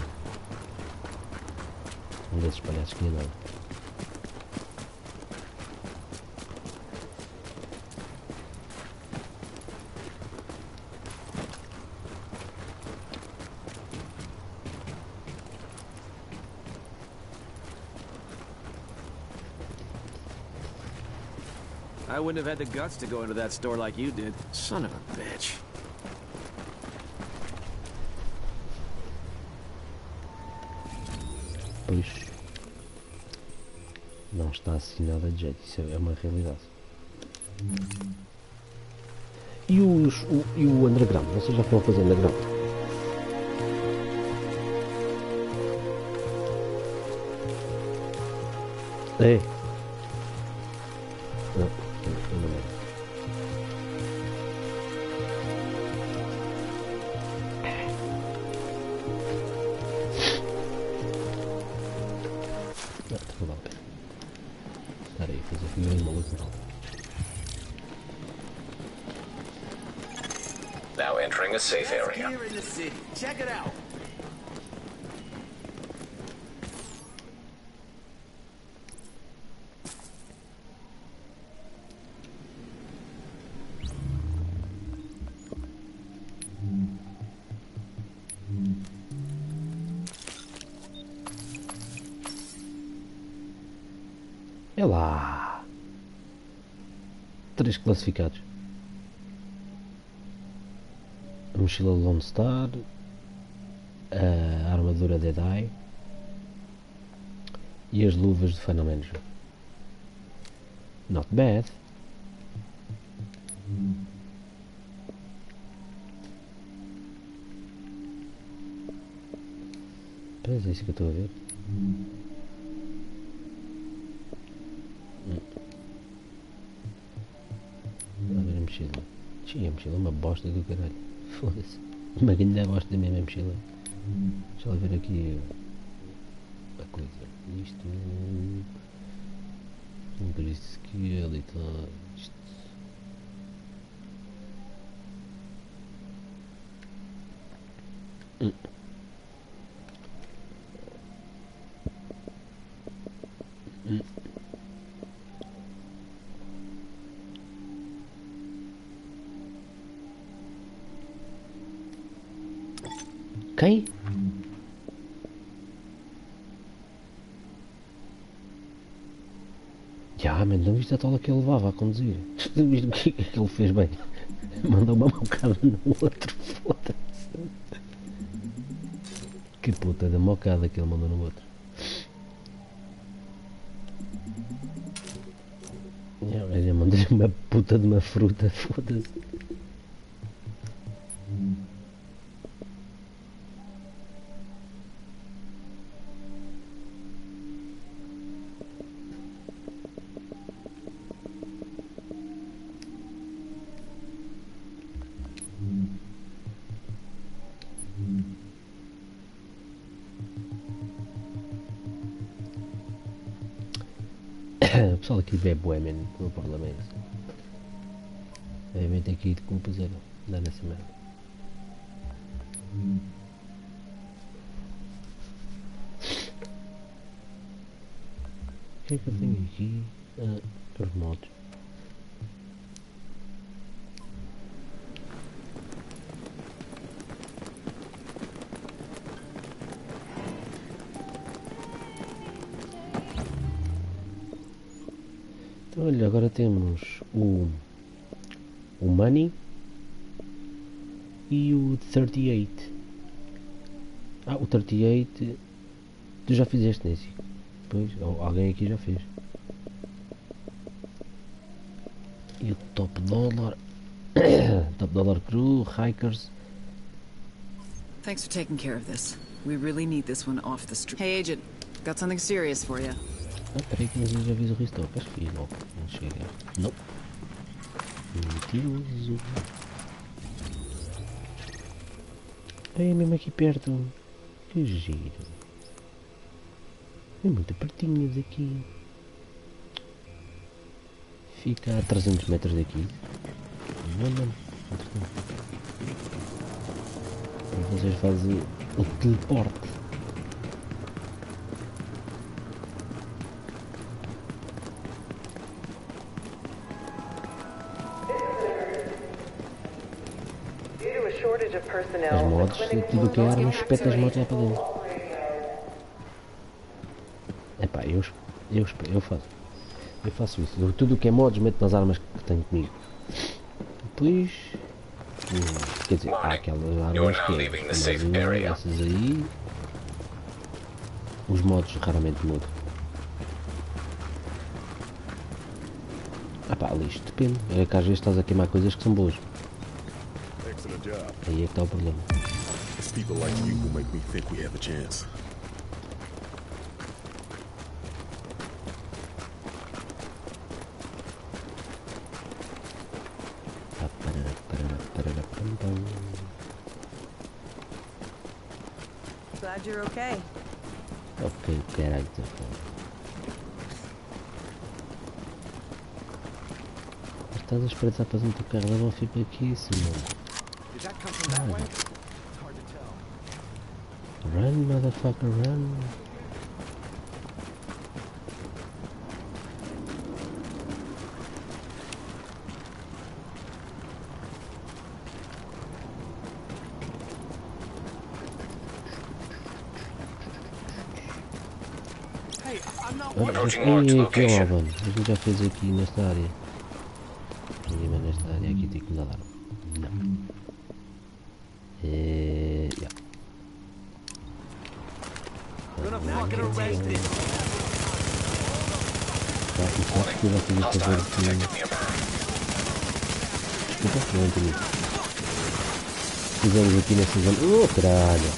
Um desses palhaços que tinha nada. I wouldn't have had the guts to go into that store like you did. Son of a bitch. Pois não está assim nada de jeito, isso é uma realidade. E o underground? Vocês já foram fazer underground? É. Now entering a safe area. Here in the city. Check it out. É lá. 3 classificados. A mochila Lone Star, a armadura Deadeye e as luvas de Final Manager. Not bad. Pois é isso que eu estou a ver. A ver a mochila. Sim, a mochila é uma bosta do caralho. Foda-se. Uma grande bosta mesmo a mochila. Deixa eu ver aqui a coisa. Isto. Increase skill e tal. Isto. Quem? Já, mas não viste a tola que ele levava a conduzir. Não viste o que é que ele fez bem? Mandou uma mocada no outro, foda-se. Que puta da mocada que ele mandou no outro. Eu mandei uma puta de uma fruta, foda-se. O pessoal aqui bebe bué, mano, no Parlamento. Devem ter que ir de culpa zero. Dá nessa merda. O que é que eu tenho aqui? Os modos. Olha, agora temos o Money e o 38. O 38 tu já fizeste nesse? Pois, alguém aqui já fez. E o Top Dollar Top Dollar Crew, Hikers. Thanks for taking care of this. We really need this one off the street. Hey, Agent. Got something serious for you. Peraí que já fiz o restock. Acho que fiz logo. Não chega. Não. Mentiroso. É mesmo aqui perto. Que giro. É muito pertinho daqui. Fica a 300 metros daqui. Não. E vocês fazem o teleporte. As motos, tudo o que é armas, espeta as motos lá para dentro. Epá, eu faço isso. Tudo o que é modos, meto nas armas que tenho comigo. Depois, quer dizer, há aquelas armas que é, essas aí, os modos raramente mudam. Pá, lixo, depende. É que às vezes estás a queimar coisas que são boas. Aí é que está o problema. People like you will make me think we have a chance. Glad you're okay. Ok, caralho, tá foda. Estás a espreitar para dentro do carro, leva o fio para aqui, mano. Run, motherfucker, run. Aqui é o mano. A gente já fez aqui nesta área. Mas nesta área aqui tem que mudar. Não. Yeah. Que eu já fiz o favor de... Desculpa, não entendi. Fizemos aqui nessa zona... Oh, caralho!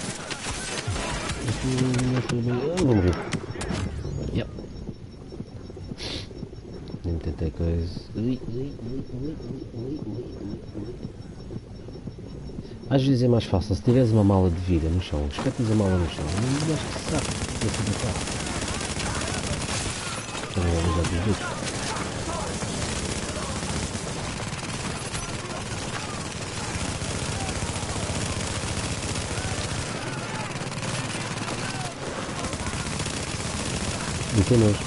Vou morrer. Yep. Nem tentei coisa... Às vezes é mais fácil, se tiveres uma mala de vida no chão, espetas a mala no chão, não acho que sabe, é tudo fácil. Já diz isso. E tem nós.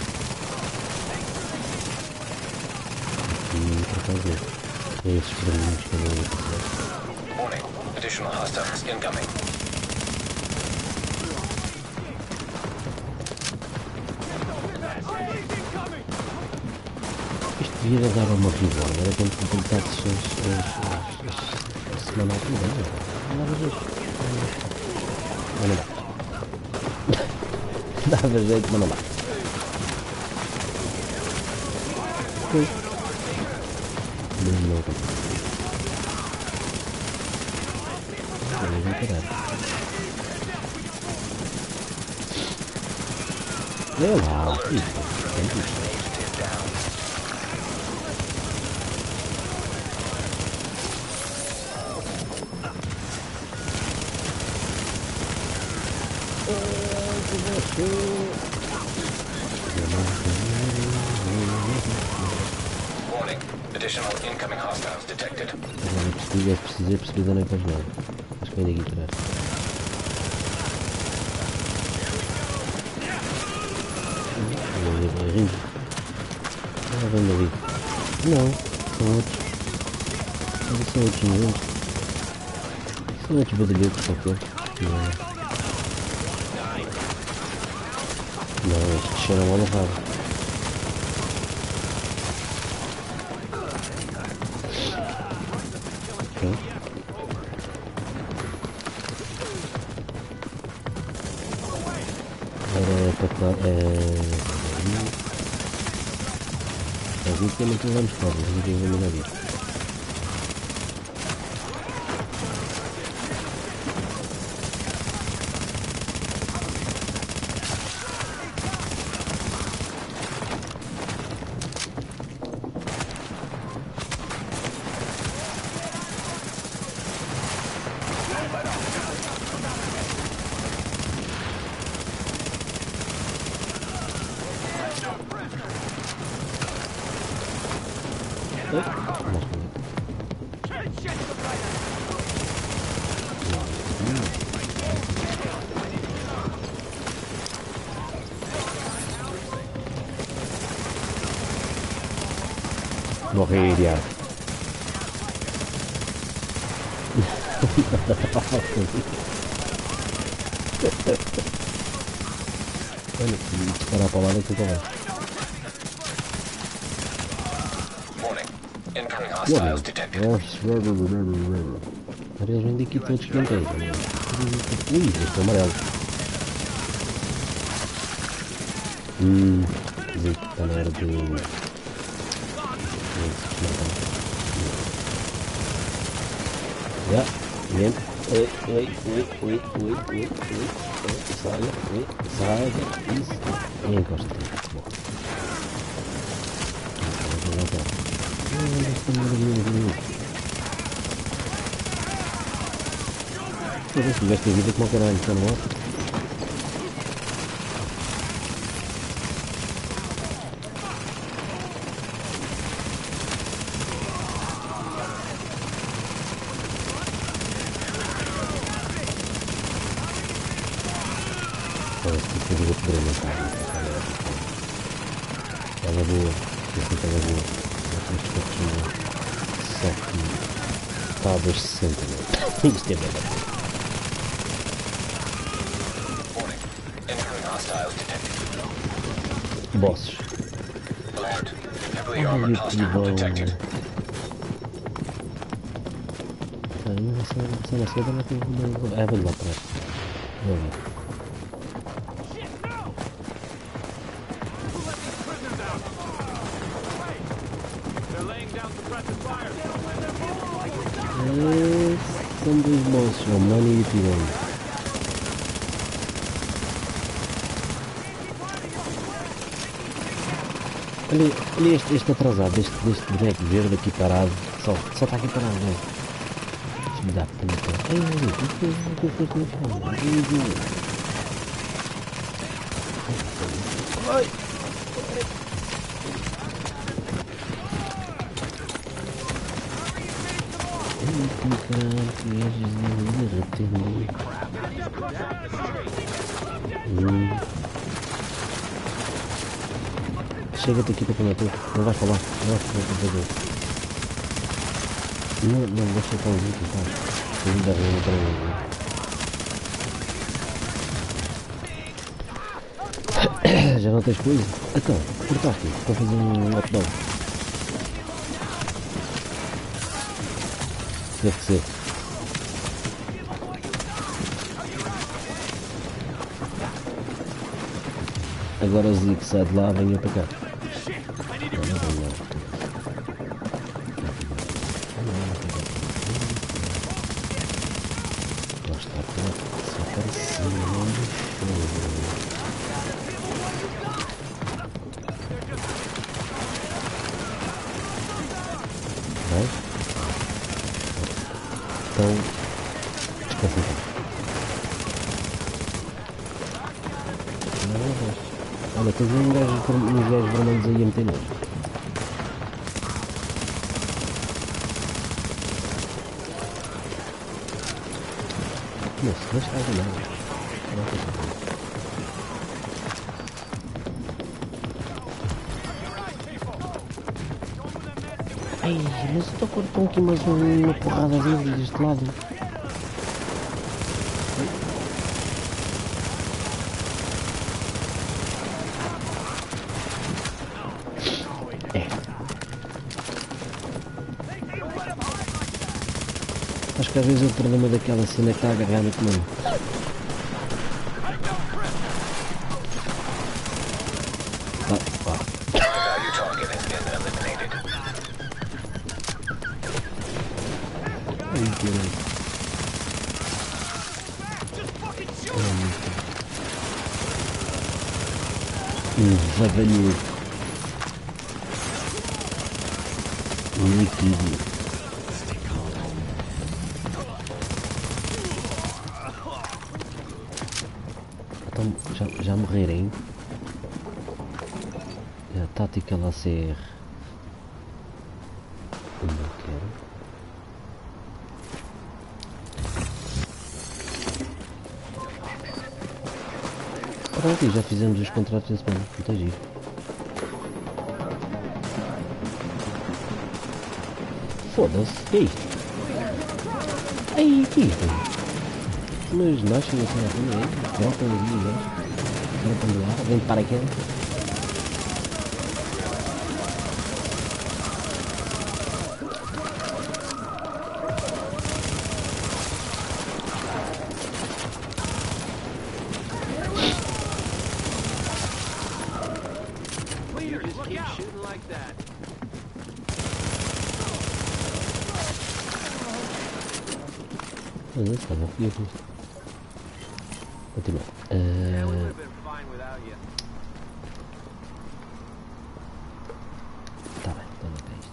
E por acaso é esses barulhinhos que eu não ia fazer. Warning. Additional hostiles incoming. devia dar uma reward, era quando completasse a semana toda, não era? Não dava jeito. Mas não dá. Dava jeito, mas não dá. Pois. Mas não dá. Vamos encarar. É lá, isso. Tem isso. Warning. Additional incoming hostiles detected. Agora precisei perceber onde é que eles vão. Acho que vem daqui atrás. Vem dali. Não, são outros. Mas são outros modelos. São outros badalhocos qualquer. Não, estes cheiram mal errado. Agora é para cá. Aqui também vamos fora, mas aqui vamos ali. Morrer, Iago. Olha, disparar para lá daqui também. Warning. Incoming hostiles detected. Agora eles vêm daqui todos que não têm. Ui, este é amarelo. Está na hora de... Já, vem. Ui. Saia. Isso. E encosta. Bom. Se tiveste a vida como o caralho, está no alto. Estava boa, estava boa. Só que está a 260, né? Isto é bem. Bosses. Olha que bom. Essa cedo não tem... vou lá atrás. Vou ver. São dois bosses, o Mani e o Tirão. Olha este atrasado, este boneco verde aqui parado, só está aqui parado, não é? Me dá puta. Ai! Chega-te aqui para comer tudo. Não vais para lá. Não vais para fazer. Não, deixa eu fazer isso, tá? Eu vou dar uma para mim. Já não tens coisa? Então, cortaste para fazer um hot dog. Deve ser. Agora o Zico sai de lá, venha para cá. Não, não vem lá. Lá está, só para cima, vai? Então, descansa então. Olha, tens uns gajos vermelhos aí a meter neles. Não se deixa fazer nada. Ai, mas eu estou a cortar aqui mais uma porrada dele deste lado. Acho que às vezes é o problema daquela cena que está agarrada no comando. Value target has been eliminated. Ai, caralho. Vagalhudo. Líquido. Então, já morrerem. A tática LCR. Não quero. Pronto, e já fizemos os contratos desse semana. Muito giro. Foda-se. Que é isto? Ei, que é isto? Mas nascem assim na rua, hein? Trocam ali, né? Trocam de lá, vem de paraquedas. Mas isso, não podia ver isto. Continua. Tá bem, então não é isto.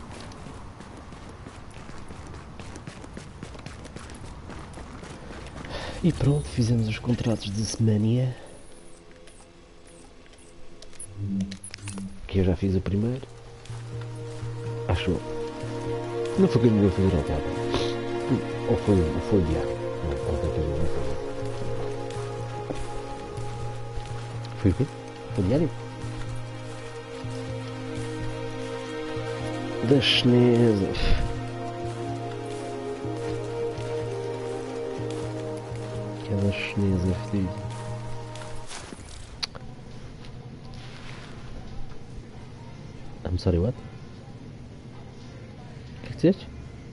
E pronto, fizemos os contratos de semana. Que eu já fiz o primeiro. Acho. Não foi que eu me ia fazer ao teatro. Ou foi o diário? Não, qualquer coisa não foi. Foi o quê? Foi o diário? Da chinesa. Aquela chinesa fedida. I'm sorry, what? O que é que disseste?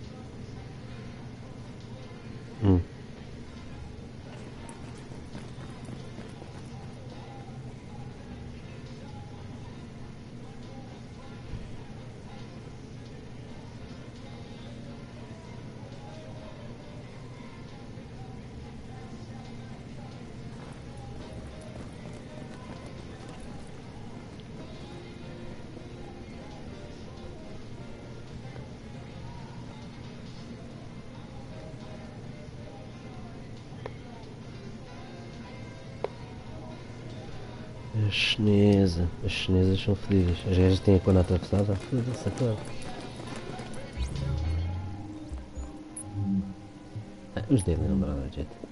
As chinesas são fedidas. As gajas têm a cona atravessada. Foda-se, claro. Os deles não dá nada de jeito.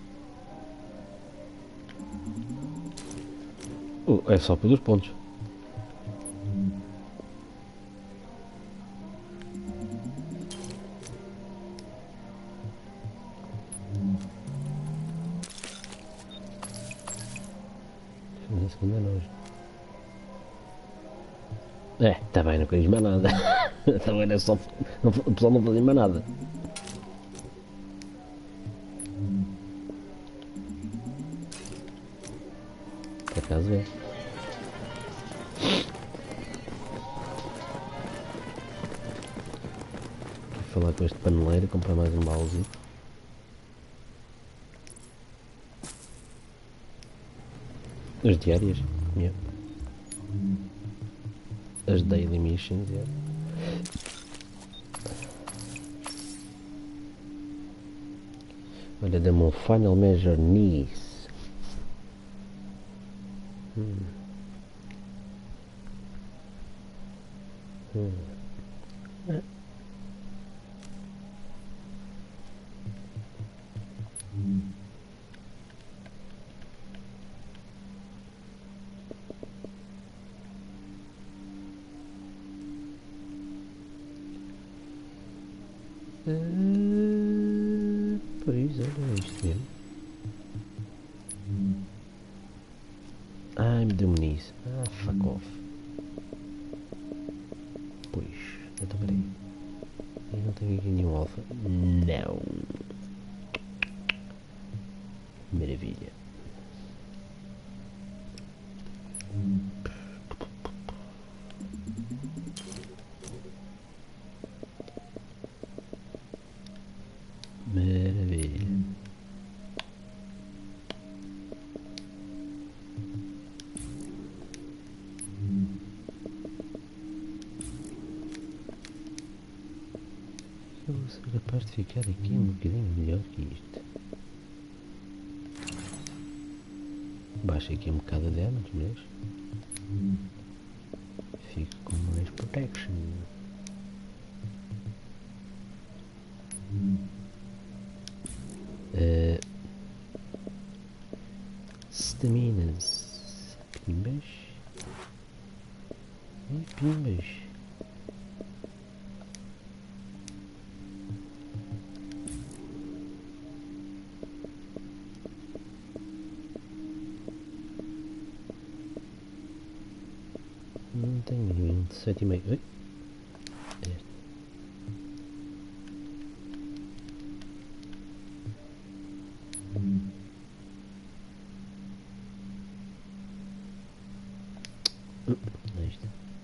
É só pelos pontos. Na segunda não. Tá bem, não queres mais nada. Também é só. O pessoal não fazia mais nada. Por acaso é. Vou falar com este paneleiro, comprar mais um baúzinho. As diárias, yeah. As daily missions, yeah. Olha, dê-me um final measure nice. Pois, olha isto mesmo. Ai, me deu-me nisso. Ah, fuck off. Pois, então peraí. Eu não tenho aqui nenhum alfa. Não. Maravilha. Maravilha. Eu vou ser capaz de ficar aqui um bocadinho melhor que isto. Baixa aqui um bocado de damage, mas fico com mais protection. Staminas. Pimbas. E pimbas. Não tenho 27,5. Oi? Isto.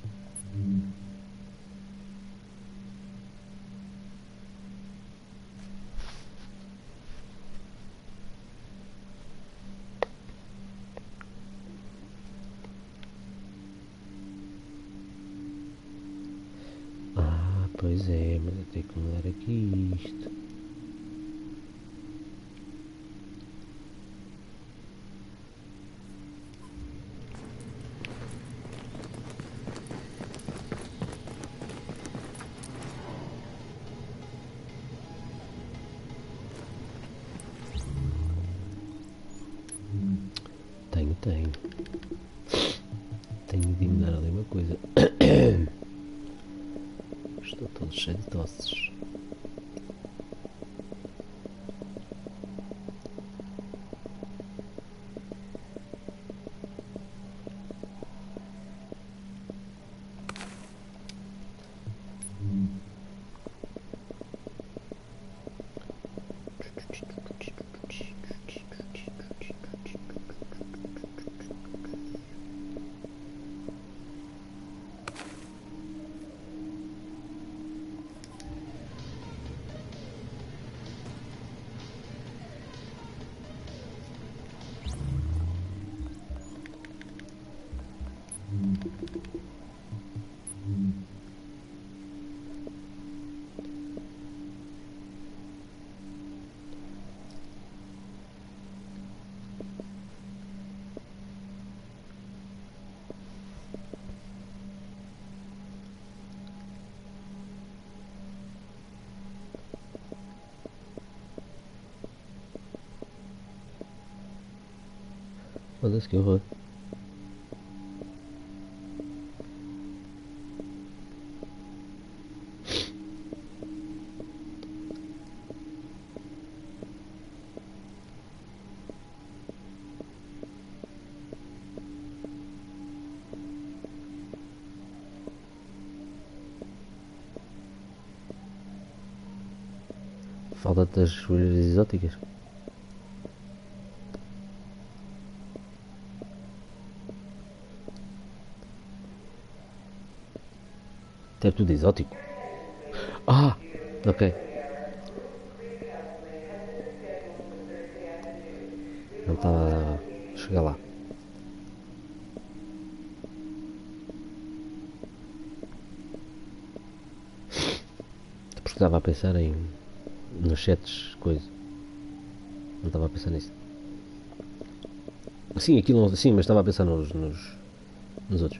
Ah, pois é, mas eu tenho que mudar aqui isto. Tenho. Tenho de mudar ali uma coisa. Estou todo cheio de tosses. Foda-se que horror. Falta das folhas exóticas. é tudo exótico. Ah, ok. Não estava a chegar lá. Porque estava a pensar em nos chats, coisa. Não estava a pensar nisso. Sim, aquilo, sim, mas estava a pensar nos outros.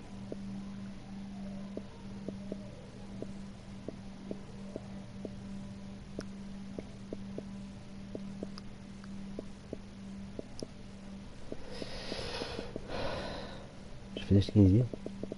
Já fizeste 15 dias?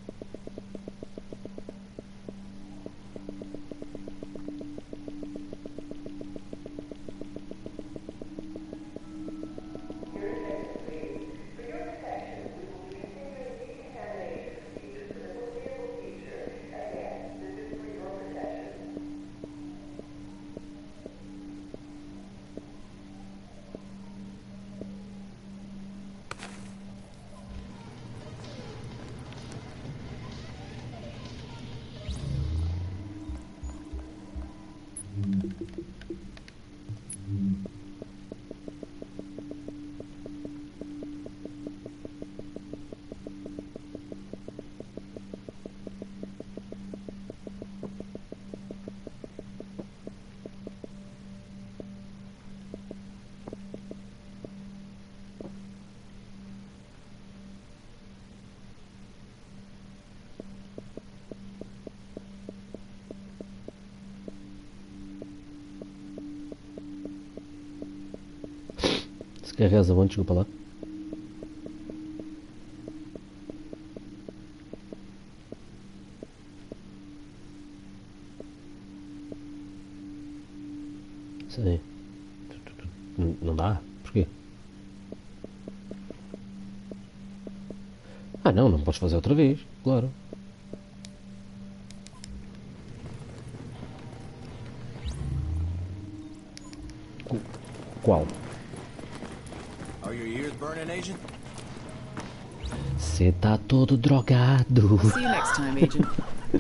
Se carregas aonde, desculpa lá. Sei. Não dá? Porquê? Ah não, não podes fazer outra vez, claro. Qual? Are your ears burning, Agent? Cê tá todo drogado. See you next time, Agent.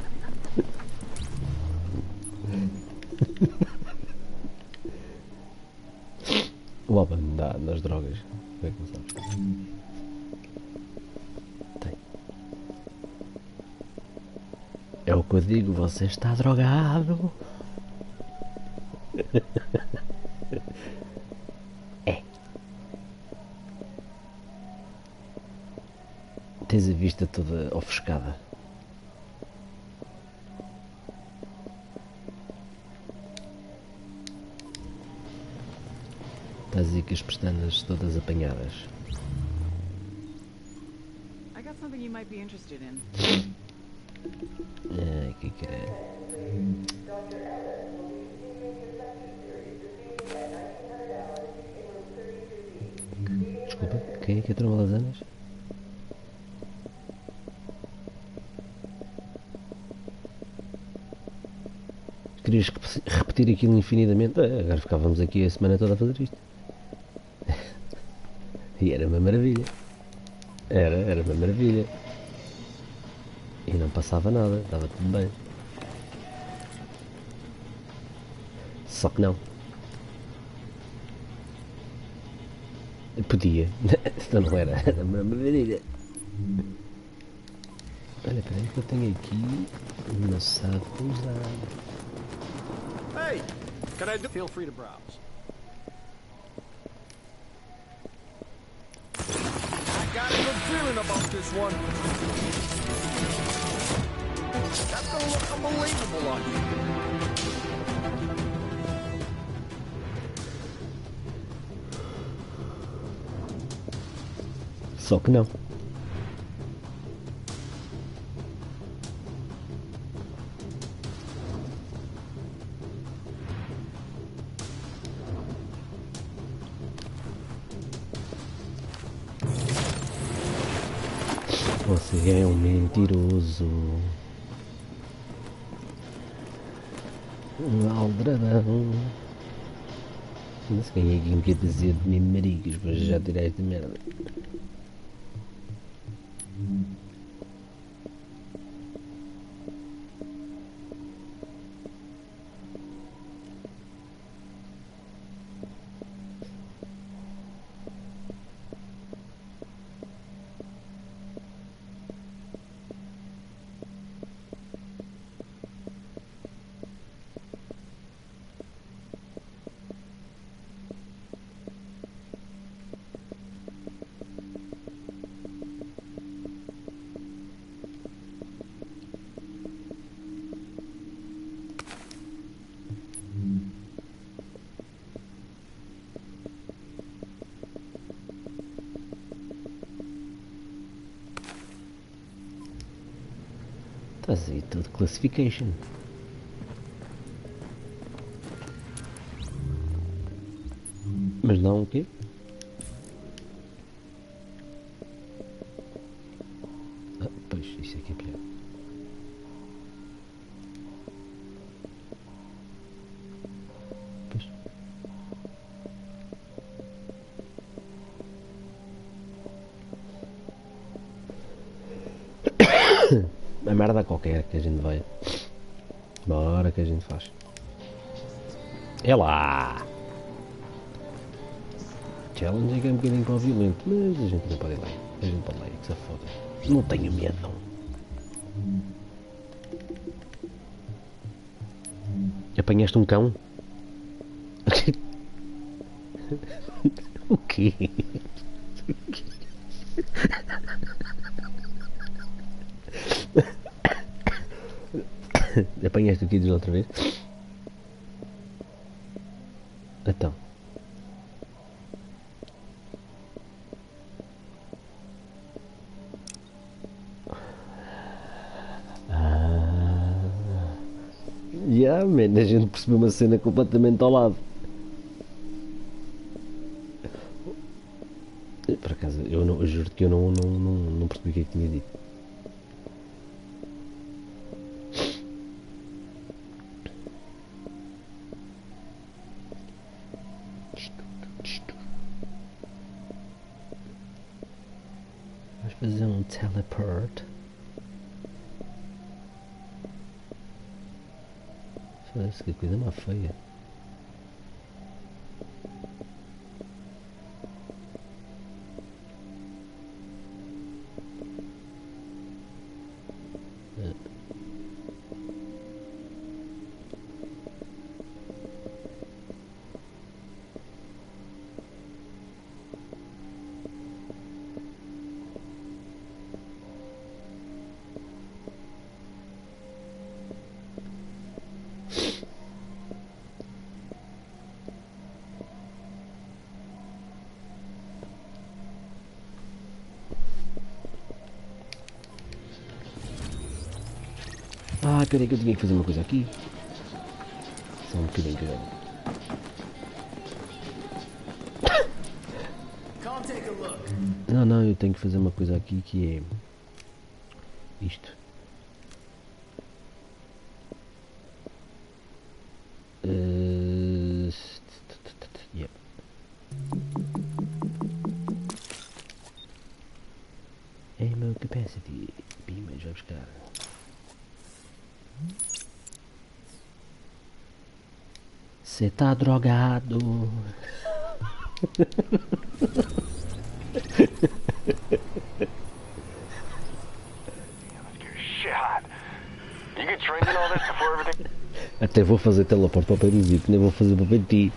O Alban dá nas drogas. Como é que não sabes? Tem. É o que eu digo, você está drogado. É. Tens a vista toda ofuscada. Estás aí com as pestanas todas apanhadas. I got something you might be interested in. Ai, que caralho. Desculpa, quem é que entrou Malasanas? Querias repetir aquilo infinitamente? Agora ficávamos aqui a semana toda a fazer isto. E era uma maravilha. Era uma maravilha. E não passava nada, estava tudo bem. Só que não. Podia. Então não era. Era uma maravilha. Olha, peraí que eu tenho aqui uma sabe usar. Hey, can I do? Feel free to browse. I got a good feeling about this one. That's gonna look unbelievable on you. Só que não. Você é um mentiroso. Um aldrabão. Não sei quem é que me quer dizer de mim maricas, mas já tirei esta merda. Estás aí tudo classification. Mas não o quê? Ah, pois, isso aqui é pior. Pois. A merda qualquer que a gente vai. Bora que a gente faz. É lá! Challenge é que é um bocadinho para o violento, mas a gente não pode ir lá. A gente pode lá, que se foda. Não tenho medo. Apanhaste um cão? O quê? Apanhaste o Kids outra vez? Então. Yeah, man, a gente percebeu uma cena completamente ao lado. Por acaso, eu juro que eu não percebi o que é que tinha dito. Vamos fazer um teleport. Foda-se, que coisa mais feia. Ah, peraí que eu tinha que fazer uma coisa aqui. Só um bocadinho, caralho. Não, eu tenho que fazer uma coisa aqui que é isto. Yeah. Ammo capacity. Mas vai buscar. Cê tá drogado. Até vou fazer teleporte para o pé do Zico, nem vou fazer para o pé de ti.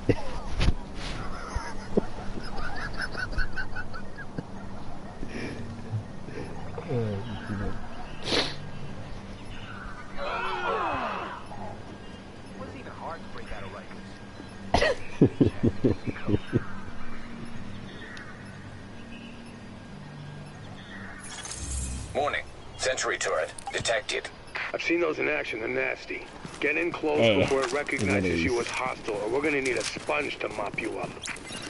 Warning. Sentry turret detected. I've seen those in action. They're nasty. Get in close before it recognizes you as hostile, or we're gonna need a sponge to mop you up.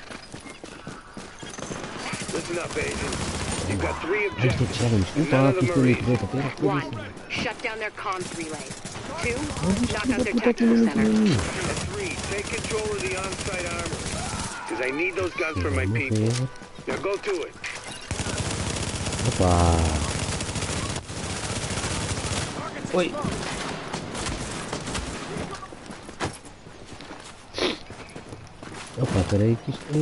Listen up, agent. You've got 3 objectives. None of them are easy. 1. Shut down their comms relay. 2. Knock out their tactical center. And 3. Take control of the on-site armor. Because I need those guns for my people. Now go to it. Opa! Oi! Opa, peraí que isto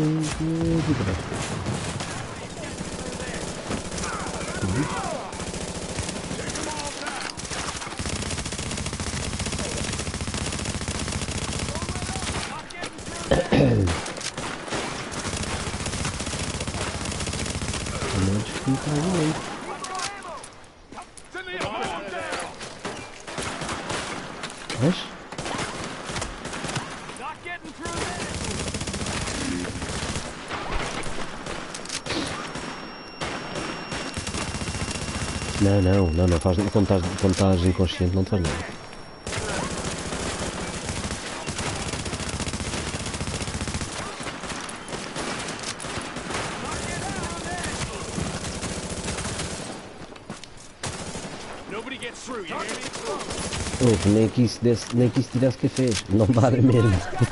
Não faz nada. Quando estás inconsciente não te faz nada. Oh, nem que isso tirasse cafés. Não dá mesmo.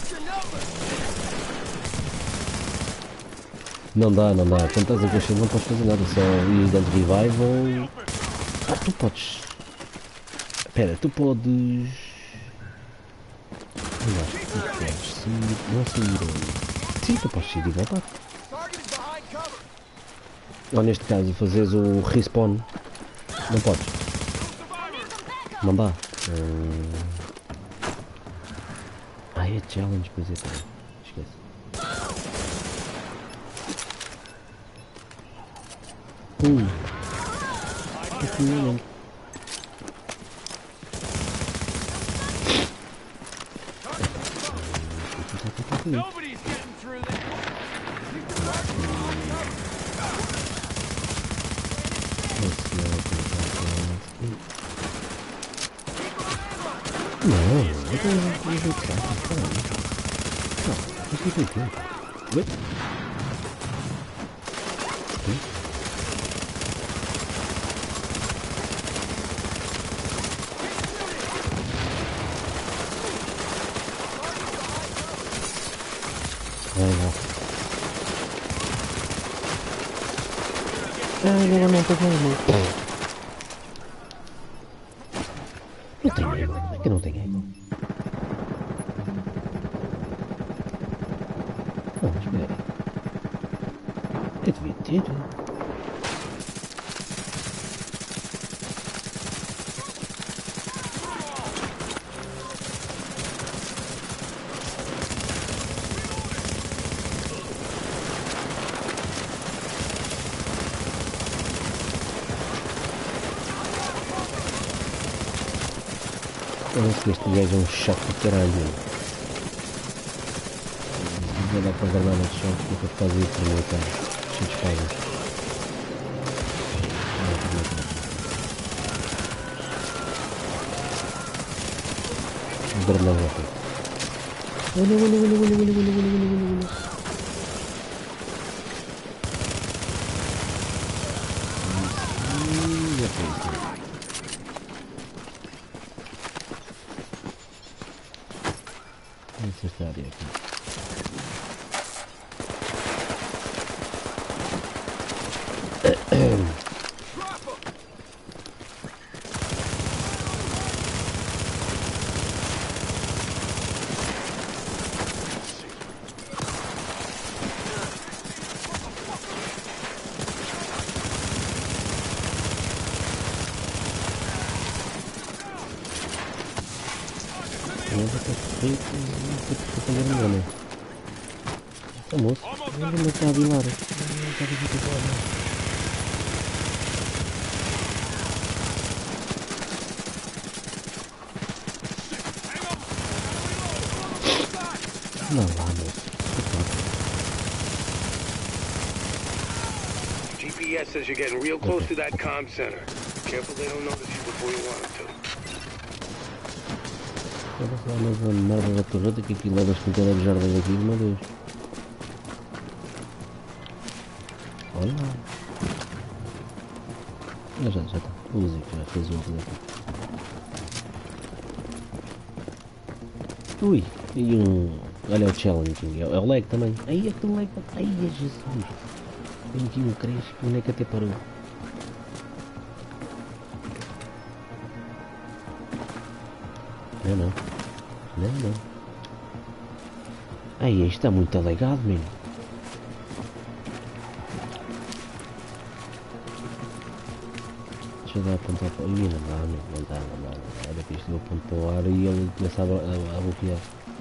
Não dá. Quando estás inconsciente não podes fazer nada. Só ir dando revival. Ah, tu podes... Espera, tu podes... Eu acho que tu podes sair... Não sair... Sim, tu podes sair e voltar. Ou neste caso, fazeres o respawn. Não podes. Não dá. Ah, é challenge, pois é. Esquece. Nobody's getting through there. Não, eu tô caramba. Não, eu fiquei tempo. Oi? Não, tô falando. Não tem ego. Como é que não tem ego? Não, espera aí. Eu devia ter. Parece que este gajo é um chato de caralho. Não vai dar para guardar no chão porque eu estou a fazer para o meu carro. Cheio de espadas. Agora não vai ter. Olha. Esta área aqui. Moço, ele não está a vilar. Não está a vilar. Não lá, moço. GPS says you're getting real close to that comm center. Careful they don't notice you before you want them to. Eu vou falar mais uma merda da torreta que aquilo leva as fronteiras de jardas daqui, meu Deus. Olha lá. Já está. O Uzi já fez o outro daqui. Ui, e um... Olha o challenging, é o lag também. Aí aquele lag, ai é Jesus. Tem aqui um crespo, onde é que até parou? Não. Ai, isto está muito alegado, menino. Deixa eu dar a apontar para... Ih, não dá. Olha que isto deu ponto para o ar e ele começa a bloquear.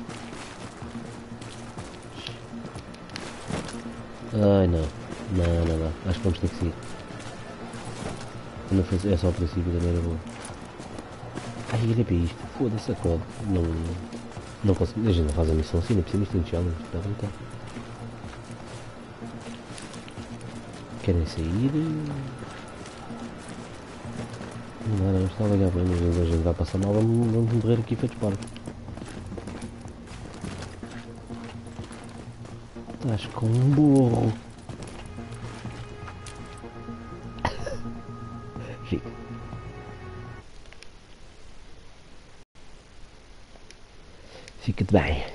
Ai, não. Acho que vamos ter que seguir. É só o princípio da era boa. Ai, olha para isto. Foda-se a code. Não consigo. A gente não faz a missão assim, não precisa isto em challenge. Está a brincar. Querem sair? Não está a ligar para mim, a gente vai passar mal, vamos morrer aqui feitos parque. Estás com um burro. Fica. Fica-te bem.